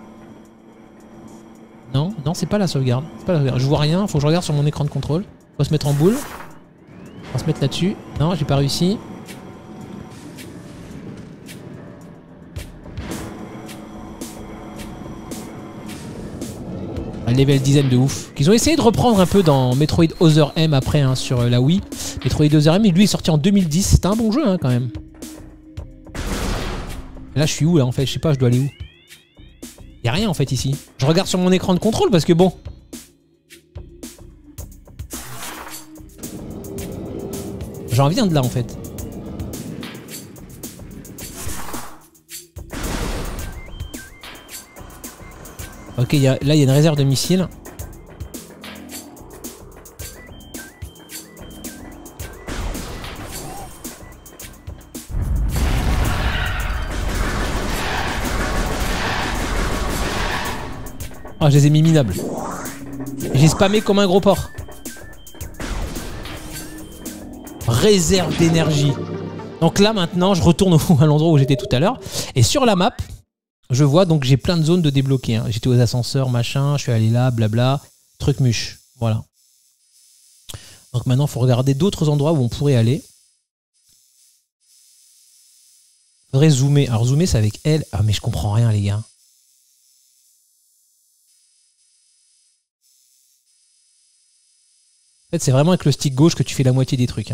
Speaker 1: Non, non c'est pas la sauvegarde. Pas la sauvegarde. Je vois rien. Faut que je regarde sur mon écran de contrôle. Faut se mettre en boule. On va se mettre là-dessus. Non, j'ai pas réussi. Un level design de ouf. Qu'ils ont essayé de reprendre un peu dans Metroid Other M après hein, sur la Wii. Metroid Other M, lui est sorti en 2010. C'était un bon jeu hein, quand même. Et là je suis où là en fait? Je sais pas, je dois aller où? Y'a rien en fait ici. Je regarde sur mon écran de contrôle parce que bon. J'en viens de là en fait. Ok, là il y a une réserve de missiles. Ah, je les ai mis minables. J'ai spammé comme un gros porc. Réserve d'énergie. Donc là maintenant, je retourne à l'endroit où j'étais tout à l'heure. Et sur la map, je vois donc j'ai plein de zones de débloquer. Hein. J'étais aux ascenseurs, machin, je suis allé là, blabla. Truc muche. Voilà. Donc maintenant, il faut regarder d'autres endroits où on pourrait aller. Faudrait zoomer. Alors zoomer, c'est avec L. Ah mais je comprends rien les gars. En fait, c'est vraiment avec le stick gauche que tu fais la moitié des trucs. Hein.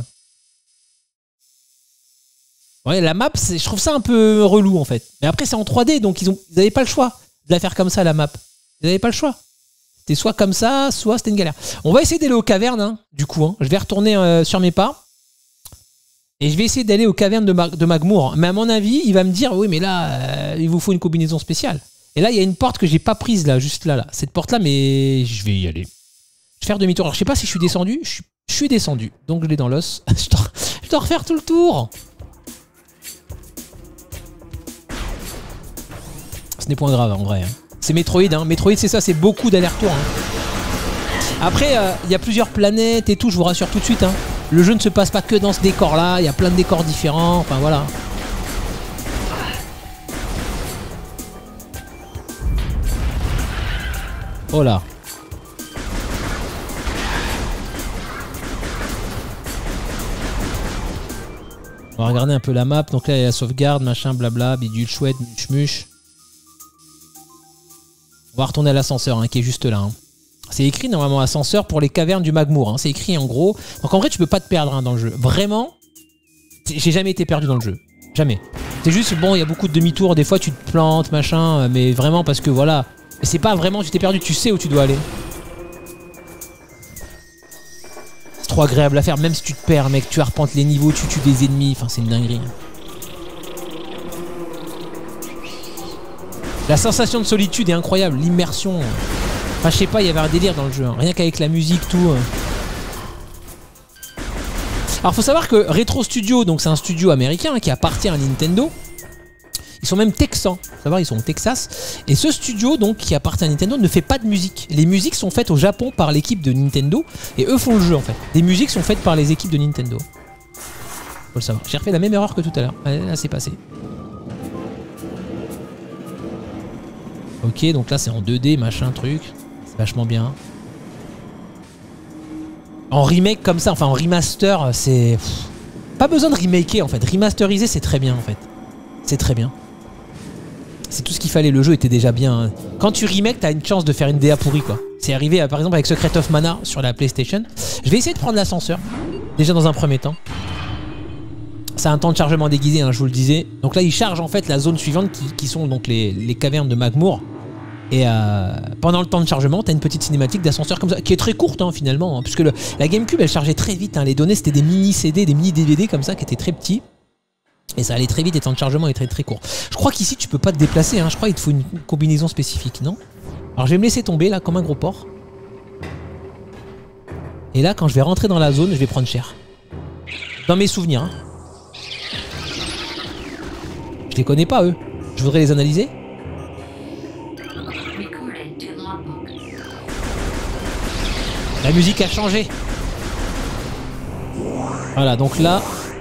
Speaker 1: Ouais, la map, je trouve ça un peu relou en fait. Mais après, c'est en 3D, donc ils n'avaient pas le choix de la faire comme ça, la map. Ils n'avaient pas le choix. C'était soit comme ça, soit c'était une galère. On va essayer d'aller aux cavernes, hein, du coup. Hein. Je vais retourner sur mes pas. Et je vais essayer d'aller aux cavernes de Magmoor. Mais à mon avis, il va me dire, oui, mais là, il vous faut une combinaison spéciale. Et là, il y a une porte que j'ai pas prise, là, juste là. Cette porte-là, mais je vais y aller. Je vais faire demi-tour. Alors, je sais pas si je suis descendu. Je suis descendu. Donc, je l'ai dans l'os. Je dois refaire tout le tour. Ce n'est point grave en vrai. Hein. C'est Metroid. Hein. Metroid, c'est ça, c'est beaucoup d'allers-retours. Hein. Après, il y a plusieurs planètes et tout, je vous rassure tout de suite. Hein. Le jeu ne se passe pas que dans ce décor-là. Il y a plein de décors différents. Enfin, voilà. Oh là. On va regarder un peu la map. Donc là, il y a la sauvegarde, machin, blabla, bidule, chouette, muche. On va retourner à l'ascenseur, hein, qui est juste là. Hein. C'est écrit normalement ascenseur pour les cavernes du Magmoor. Hein. C'est écrit en gros. Donc en vrai, tu peux pas te perdre hein, dans le jeu. Vraiment, j'ai jamais été perdu dans le jeu. Jamais. C'est juste, bon, il y a beaucoup de demi-tours. Des fois, tu te plantes, machin. Mais vraiment, parce que voilà. C'est pas vraiment tu t'es perdu, tu sais où tu dois aller. C'est trop agréable à faire, même si tu te perds, mec. Tu arpentes les niveaux, tu tues des ennemis. Enfin, c'est une dinguerie. La sensation de solitude est incroyable. L'immersion. Enfin, je sais pas, il y avait un délire dans le jeu. Hein. Rien qu'avec la musique, tout. Alors, faut savoir que Retro Studio, donc c'est un studio américain hein, qui appartient à Nintendo. Ils sont même texans. Faut savoir, ils sont au Texas. Et ce studio, donc, qui appartient à Nintendo, ne fait pas de musique. Les musiques sont faites au Japon par l'équipe de Nintendo. Et eux font le jeu, en fait. Les musiques sont faites par les équipes de Nintendo. Faut le savoir. J'ai refait la même erreur que tout à l'heure. Là, c'est passé. Ok, donc là, c'est en 2D, machin, truc. C'est vachement bien. En remake comme ça, enfin en remaster, c'est... Pas besoin de remaker, en fait. Remasteriser, c'est très bien, en fait. C'est très bien. C'est tout ce qu'il fallait, le jeu était déjà bien. Hein. Quand tu remake, t'as une chance de faire une DA pourrie quoi. C'est arrivé par exemple avec Secret of Mana sur la PlayStation. Je vais essayer de prendre l'ascenseur, déjà dans un premier temps. Ça a un temps de chargement déguisé, hein, je vous le disais. Donc là il charge en fait la zone suivante qui sont donc les cavernes de Magmoor. Et pendant le temps de chargement, t'as une petite cinématique d'ascenseur comme ça, qui est très courte hein, finalement. Hein, puisque la GameCube elle chargeait très vite, hein, les données c'était des mini CD, des mini DVD comme ça qui étaient très petits. Et ça allait très vite et le temps de chargement est très très court. Je crois qu'ici tu peux pas te déplacer, hein. Je crois qu'il te faut une combinaison spécifique, non? Alors je vais me laisser tomber là comme un gros porc. Et là quand je vais rentrer dans la zone, je vais prendre cher. Dans mes souvenirs. Hein. Je les connais pas eux. Je voudrais les analyser. La musique a changé. Voilà donc là...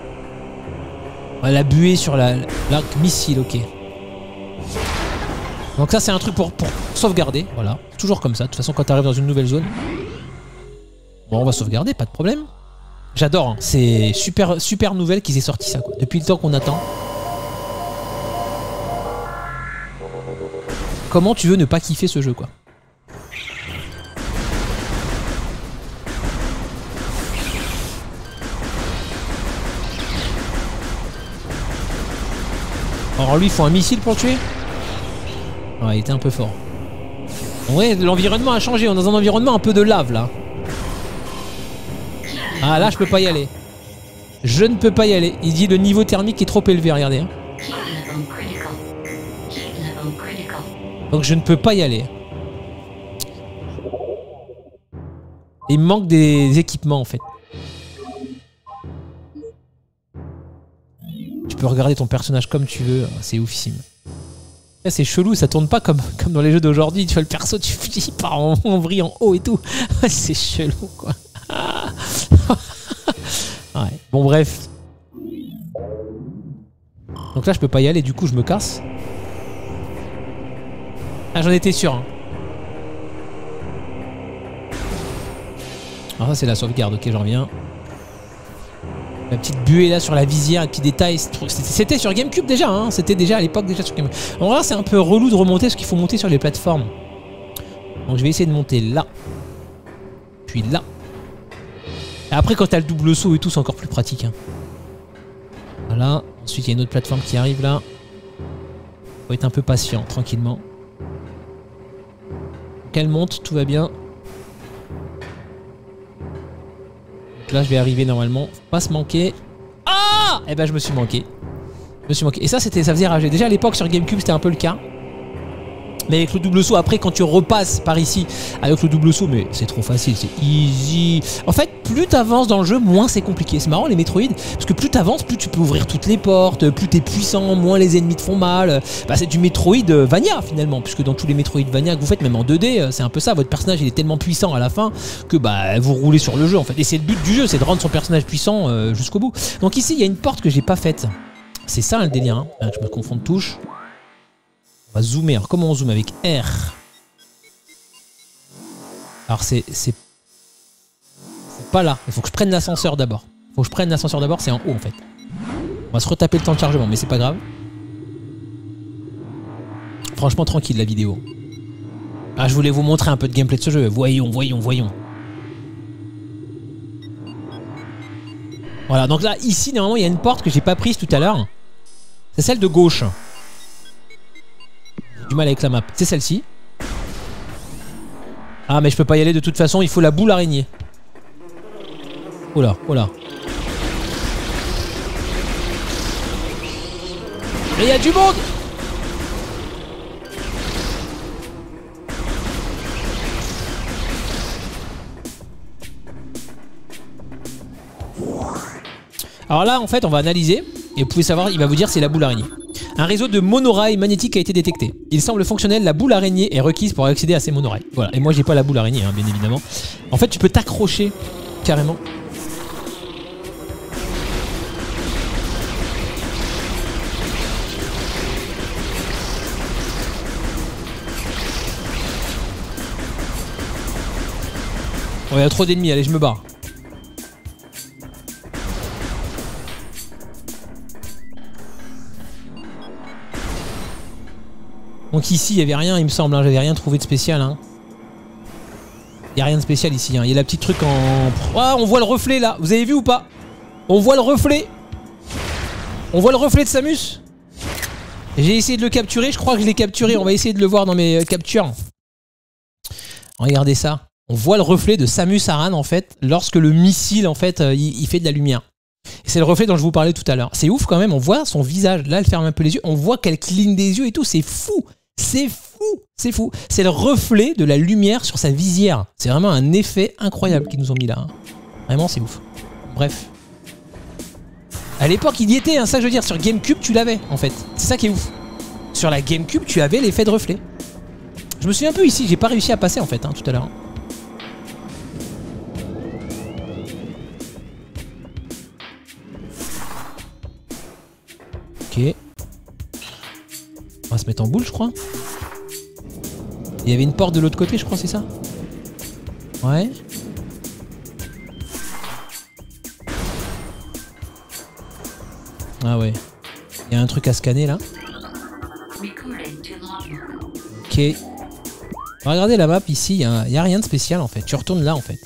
Speaker 1: La buée sur l'arc missile, ok. Donc ça c'est un truc pour sauvegarder, voilà. Toujours comme ça, de toute façon quand tu arrives dans une nouvelle zone. Bon on va sauvegarder, pas de problème. J'adore, hein. C'est super nouvelle qu'ils aient sorti ça quoi. Depuis le temps qu'on attend. Comment tu veux ne pas kiffer ce jeu quoi? Alors lui il faut un missile pour le tuer. Ouais il était un peu fort. Ouais l'environnement a changé, on est dans un environnement un peu de lave là. Ah là je peux pas y aller. Je ne peux pas y aller. Il dit le niveau thermique est trop élevé, regardez. Hein. Donc je ne peux pas y aller. Il me manque des équipements en fait. Tu peux regarder ton personnage comme tu veux, c'est oufissime. C'est chelou, ça tourne pas comme dans les jeux d'aujourd'hui. Tu fais le perso, tu pars en vrille en haut et tout. C'est chelou quoi. Ouais. Bon bref. Donc là je peux pas y aller, du coup je me casse. Ah j'en étais sûr. Hein. Alors ça c'est la sauvegarde, ok j'en reviens. La petite buée là sur la visière, les petits détails. C'était sur GameCube déjà, hein. C'était déjà à l'époque déjà sur GameCube. En vrai c'est un peu relou de remonter parce qu'il faut monter sur les plateformes. Donc je vais essayer de monter là. Puis là. Et après quand t'as le double saut et tout c'est encore plus pratique. Hein. Voilà. Ensuite il y a une autre plateforme qui arrive là. Faut être un peu patient, tranquillement. Donc elle monte, tout va bien. Là je vais arriver normalement, faut pas se manquer. Ah! Eh ben je me suis manqué. Et ça faisait rager. Déjà à l'époque sur GameCube c'était un peu le cas. Mais avec le double saut, après quand tu repasses par ici avec le double saut, mais c'est trop facile, c'est easy. En fait, plus t'avances dans le jeu, moins c'est compliqué. C'est marrant les Metroid, parce que plus t'avances, plus tu peux ouvrir toutes les portes, plus t'es puissant, moins les ennemis te font mal. Bah, c'est du Metroidvania finalement, puisque dans tous les Metroidvania que vous faites, même en 2D, c'est un peu ça. Votre personnage il est tellement puissant à la fin que bah vous roulez sur le jeu en fait. Et c'est le but du jeu, c'est de rendre son personnage puissant jusqu'au bout. Donc ici il y a une porte que j'ai pas faite. C'est ça le délire, hein. Je me confonds de touche. On va zoomer. Alors comment on zoome avec R? Alors c'est pas là. Il faut que je prenne l'ascenseur d'abord. C'est en haut en fait. On va se retaper le temps de chargement, mais c'est pas grave. Franchement, tranquille la vidéo. Ah, je voulais vous montrer un peu de gameplay de ce jeu. Voyons, voyons, voyons. Voilà, donc là, ici, normalement, il y a une porte que j'ai pas prise tout à l'heure. C'est celle de gauche. J'ai du mal avec la map. C'est celle-ci. Ah, mais je peux pas y aller de toute façon, il faut la boule araignée. Oh là, oh là. Et il y a du monde! Alors là, en fait, on va analyser. Et vous pouvez savoir, il va vous dire c'est la boule araignée. Un réseau de monorails magnétiques a été détecté. Il semble fonctionnel, la boule araignée est requise pour accéder à ces monorails. Voilà, et moi j'ai pas la boule araignée, hein, bien évidemment. En fait, tu peux t'accrocher carrément. Oh, il y a trop d'ennemis, allez, je me barre. Donc ici, il n'y avait rien, il me semble, hein, j'avais rien trouvé de spécial. Hein. Il n'y a rien de spécial ici, hein. Il y a la petite truc en... Ah, on voit le reflet là, vous avez vu ou pas? On voit le reflet. On voit le reflet de Samus. J'ai essayé de le capturer, je crois que je l'ai capturé, on va essayer de le voir dans mes captures. Regardez ça. On voit le reflet de Samus Aran en fait, lorsque le missile en fait, il fait de la lumière. C'est le reflet dont je vous parlais tout à l'heure. C'est ouf quand même, on voit son visage. Là, elle ferme un peu les yeux, on voit qu'elle cligne des yeux et tout, c'est fou. C'est fou, c'est fou. C'est le reflet de la lumière sur sa visière. C'est vraiment un effet incroyable qu'ils nous ont mis là. Hein. Vraiment, c'est ouf. Bref. À l'époque, il y était, hein, ça je veux dire, sur GameCube, tu l'avais en fait. C'est ça qui est ouf. Sur la GameCube, tu avais l'effet de reflet. Je me souviens un peu ici, j'ai pas réussi à passer en fait, hein, tout à l'heure. Ok. On va se mettre en boule, je crois. Il y avait une porte de l'autre côté, je crois, c'est ça? Ouais. Ah ouais. Il y a un truc à scanner là. Ok. Regardez la map ici, il n'y a rien de spécial en fait. Tu retournes là en fait.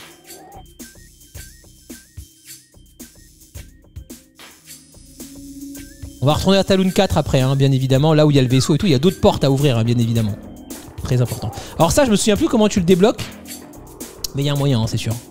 Speaker 1: On va retourner à Talon 4 après, hein, bien évidemment. Là où il y a le vaisseau et tout, il y a d'autres portes à ouvrir, hein, bien évidemment. Très important. Alors ça, je me souviens plus comment tu le débloques. Mais il y a un moyen, hein, c'est sûr.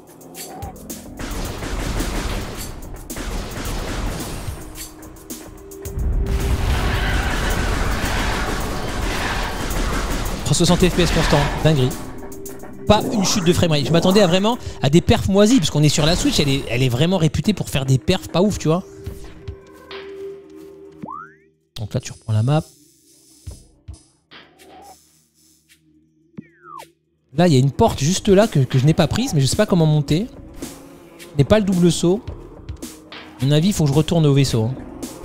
Speaker 1: « 60 FPS constant, dinguerie. Pas une chute de framerate. Je m'attendais à vraiment à des perfs moisis, parce qu'on est sur la Switch, elle est vraiment réputée pour faire des perfs pas ouf, tu vois. Donc là, tu reprends la map. Là, il y a une porte juste là que je n'ai pas prise, mais je sais pas comment monter. Je n'ai pas le double saut. À mon avis, il faut que je retourne au vaisseau. Hein.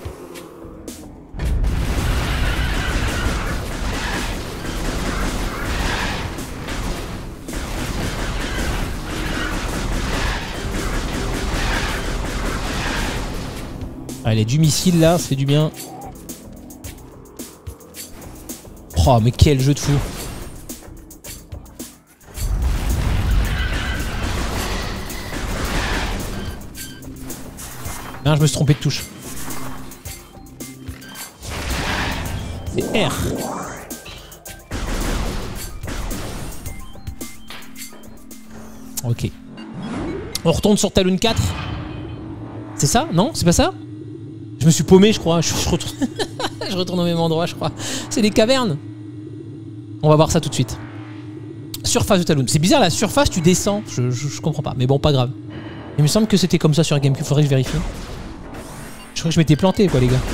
Speaker 1: Allez, du missile là, ça fait du bien. Oh, mais quel jeu de fou! Non, je me suis trompé de touche. C'est R. Ok. On retourne sur Talon 4. C'est ça? Non? C'est pas ça? Je me suis paumé, je crois. Je retourne... je retourne au même endroit, je crois. C'est les cavernes. On va voir ça tout de suite. Surface de Talon. C'est bizarre, la surface, tu descends. Je comprends pas. Mais bon, pas grave. Il me semble que c'était comme ça sur GameCube. Faudrait que je vérifie. Je crois que je m'étais planté, quoi, les gars.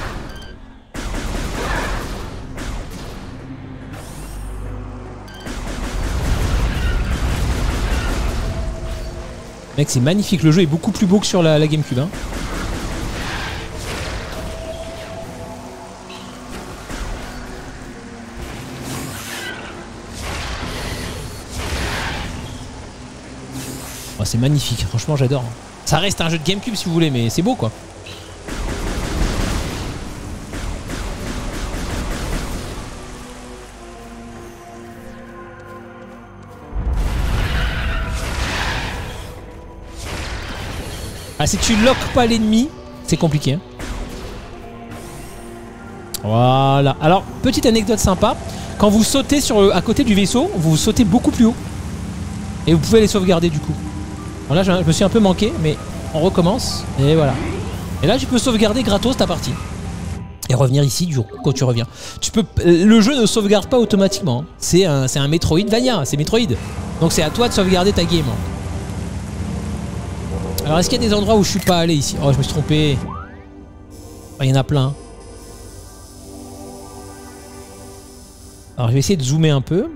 Speaker 1: Mec, c'est magnifique. Le jeu est beaucoup plus beau que sur la GameCube. Hein. Oh, c'est magnifique. Franchement, j'adore. Ça reste un jeu de GameCube si vous voulez, mais c'est beau, quoi. Ah, si tu loques pas l'ennemi, c'est compliqué. Hein. Voilà. Alors, petite anecdote sympa. Quand vous sautez à côté du vaisseau, vous sautez beaucoup plus haut. Et vous pouvez les sauvegarder du coup. Bon, là, je me suis un peu manqué, mais on recommence. Et voilà. Et là, tu peux sauvegarder gratos ta partie. Et revenir ici du coup quand tu reviens. Le jeu ne sauvegarde pas automatiquement. Hein. C'est un Metroidvania, c'est Metroid. Donc c'est à toi de sauvegarder ta game. Alors est-ce qu'il y a des endroits où je suis pas allé ici? Oh, je me suis trompé. Oh, il y en a plein. Alors je vais essayer de zoomer un peu.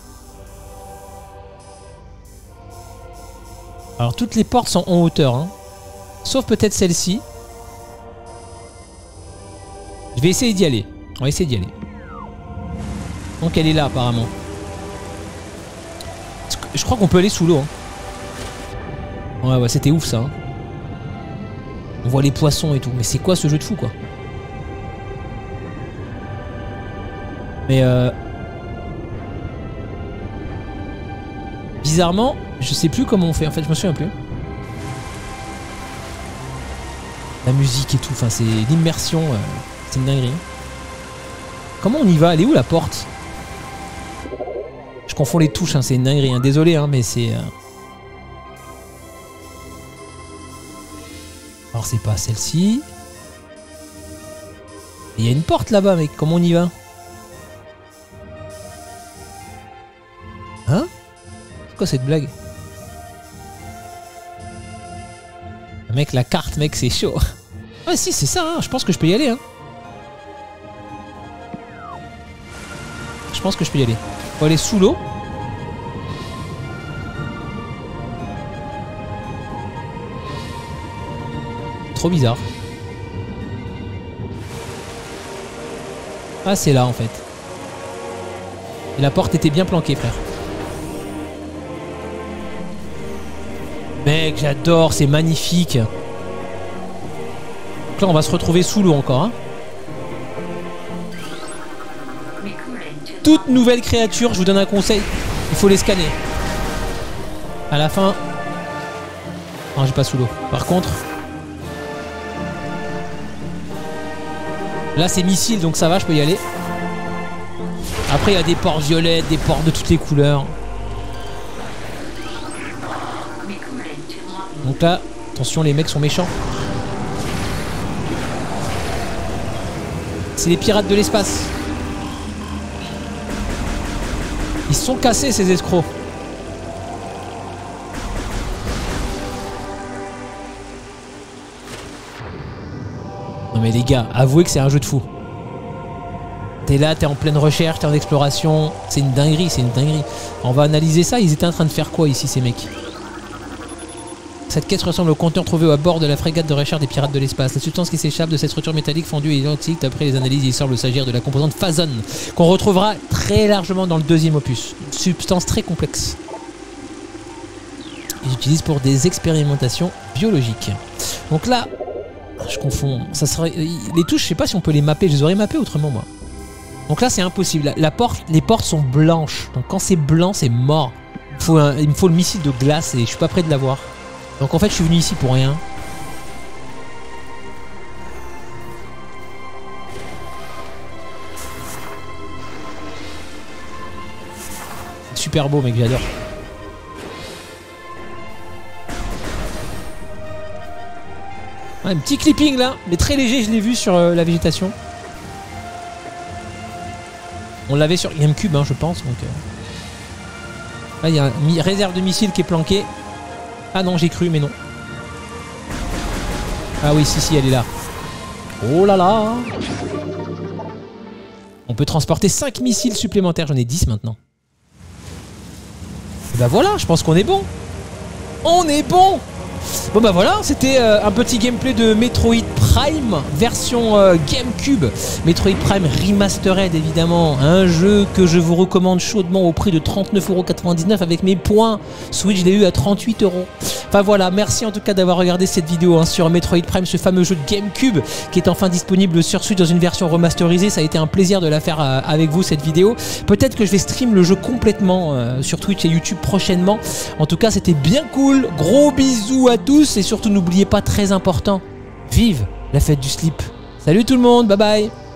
Speaker 1: Alors toutes les portes sont en hauteur. Hein. Sauf peut-être celle-ci. Je vais essayer d'y aller. On va essayer d'y aller. Donc elle est là apparemment. Je crois qu'on peut aller sous l'eau. Hein. Ouais, c'était ouf ça. Hein. On voit les poissons et tout. Mais c'est quoi ce jeu de fou quoi? Mais bizarrement, je sais plus comment on fait. En fait, je me souviens plus. La musique et tout. Enfin, c'est l'immersion. C'est une dinguerie. Comment on y va? Elle est où la porte? Je confonds les touches, hein, c'est une dinguerie. Hein. Désolé, hein, mais c'est... Alors c'est pas celle-ci. Il y a une porte là-bas, mec. Comment on y va? Hein? C'est quoi cette blague? Mec, la carte, mec, c'est chaud. Ah si, c'est ça, hein. Je pense que je peux y aller. Hein. Je pense que je peux y aller. Faut aller sous l'eau. Trop bizarre. Ah, c'est là en fait. Et la porte était bien planquée, frère. Mec, j'adore, c'est magnifique. Donc là, on va se retrouver sous l'eau encore. Hein. Toute nouvelle créature, je vous donne un conseil, il faut les scanner. À la fin... Non, j'ai pas sous l'eau. Par contre... Là, c'est missile, donc ça va, je peux y aller. Après, il y a des portes violettes, des portes de toutes les couleurs. Donc là, attention, les mecs sont méchants. C'est les pirates de l'espace. Ils se sont cassés ces escrocs. Non mais les gars, avouez que c'est un jeu de fou. T'es là, t'es en pleine recherche, t'es en exploration. C'est une dinguerie, c'est une dinguerie. On va analyser ça. Ils étaient en train de faire quoi ici ces mecs? Cette quête ressemble au conteneur trouvé à bord de la frégate de recherche des pirates de l'espace. La substance qui s'échappe de cette structure métallique fondue et identique, d'après les analyses, il semble s'agir de la composante phazone, qu'on retrouvera très largement dans le deuxième opus. Une substance très complexe. Ils utilisent pour des expérimentations biologiques. Donc là, je confonds. Ça serait, les touches, je sais pas si on peut les mapper. Je les aurais mappées autrement, moi. Donc là, c'est impossible. Les portes sont blanches. Donc quand c'est blanc, c'est mort. Il me faut le missile de glace et je suis pas prêt de l'avoir. Donc en fait je suis venu ici pour rien. Super beau mec, j'adore. Ouais, un petit clipping là, mais très léger, je l'ai vu sur la végétation. On l'avait sur GameCube hein, je pense. Donc, là il y a une réserve de missiles qui est planquée. Ah non, j'ai cru, mais non. Ah oui, si, elle est là. Oh là là. On peut transporter 5 missiles supplémentaires. J'en ai 10 maintenant. Et bah voilà, je pense qu'on est bon. On est bon. Bon bah voilà, c'était un petit gameplay de Metroid Prime version GameCube. Metroid Prime Remastered évidemment, un jeu que je vous recommande chaudement au prix de 39,99 € avec mes points. Switch, je l'ai eu à 38 €. Enfin voilà, merci en tout cas d'avoir regardé cette vidéo hein, sur Metroid Prime, ce fameux jeu de GameCube qui est enfin disponible sur Switch dans une version remasterisée. Ça a été un plaisir de la faire avec vous cette vidéo. Peut-être que je vais stream le jeu complètement sur Twitch et YouTube prochainement. En tout cas, c'était bien cool. Gros bisous à tous et surtout n'oubliez pas, très important, vive la fête du slip. Salut tout le monde, bye bye.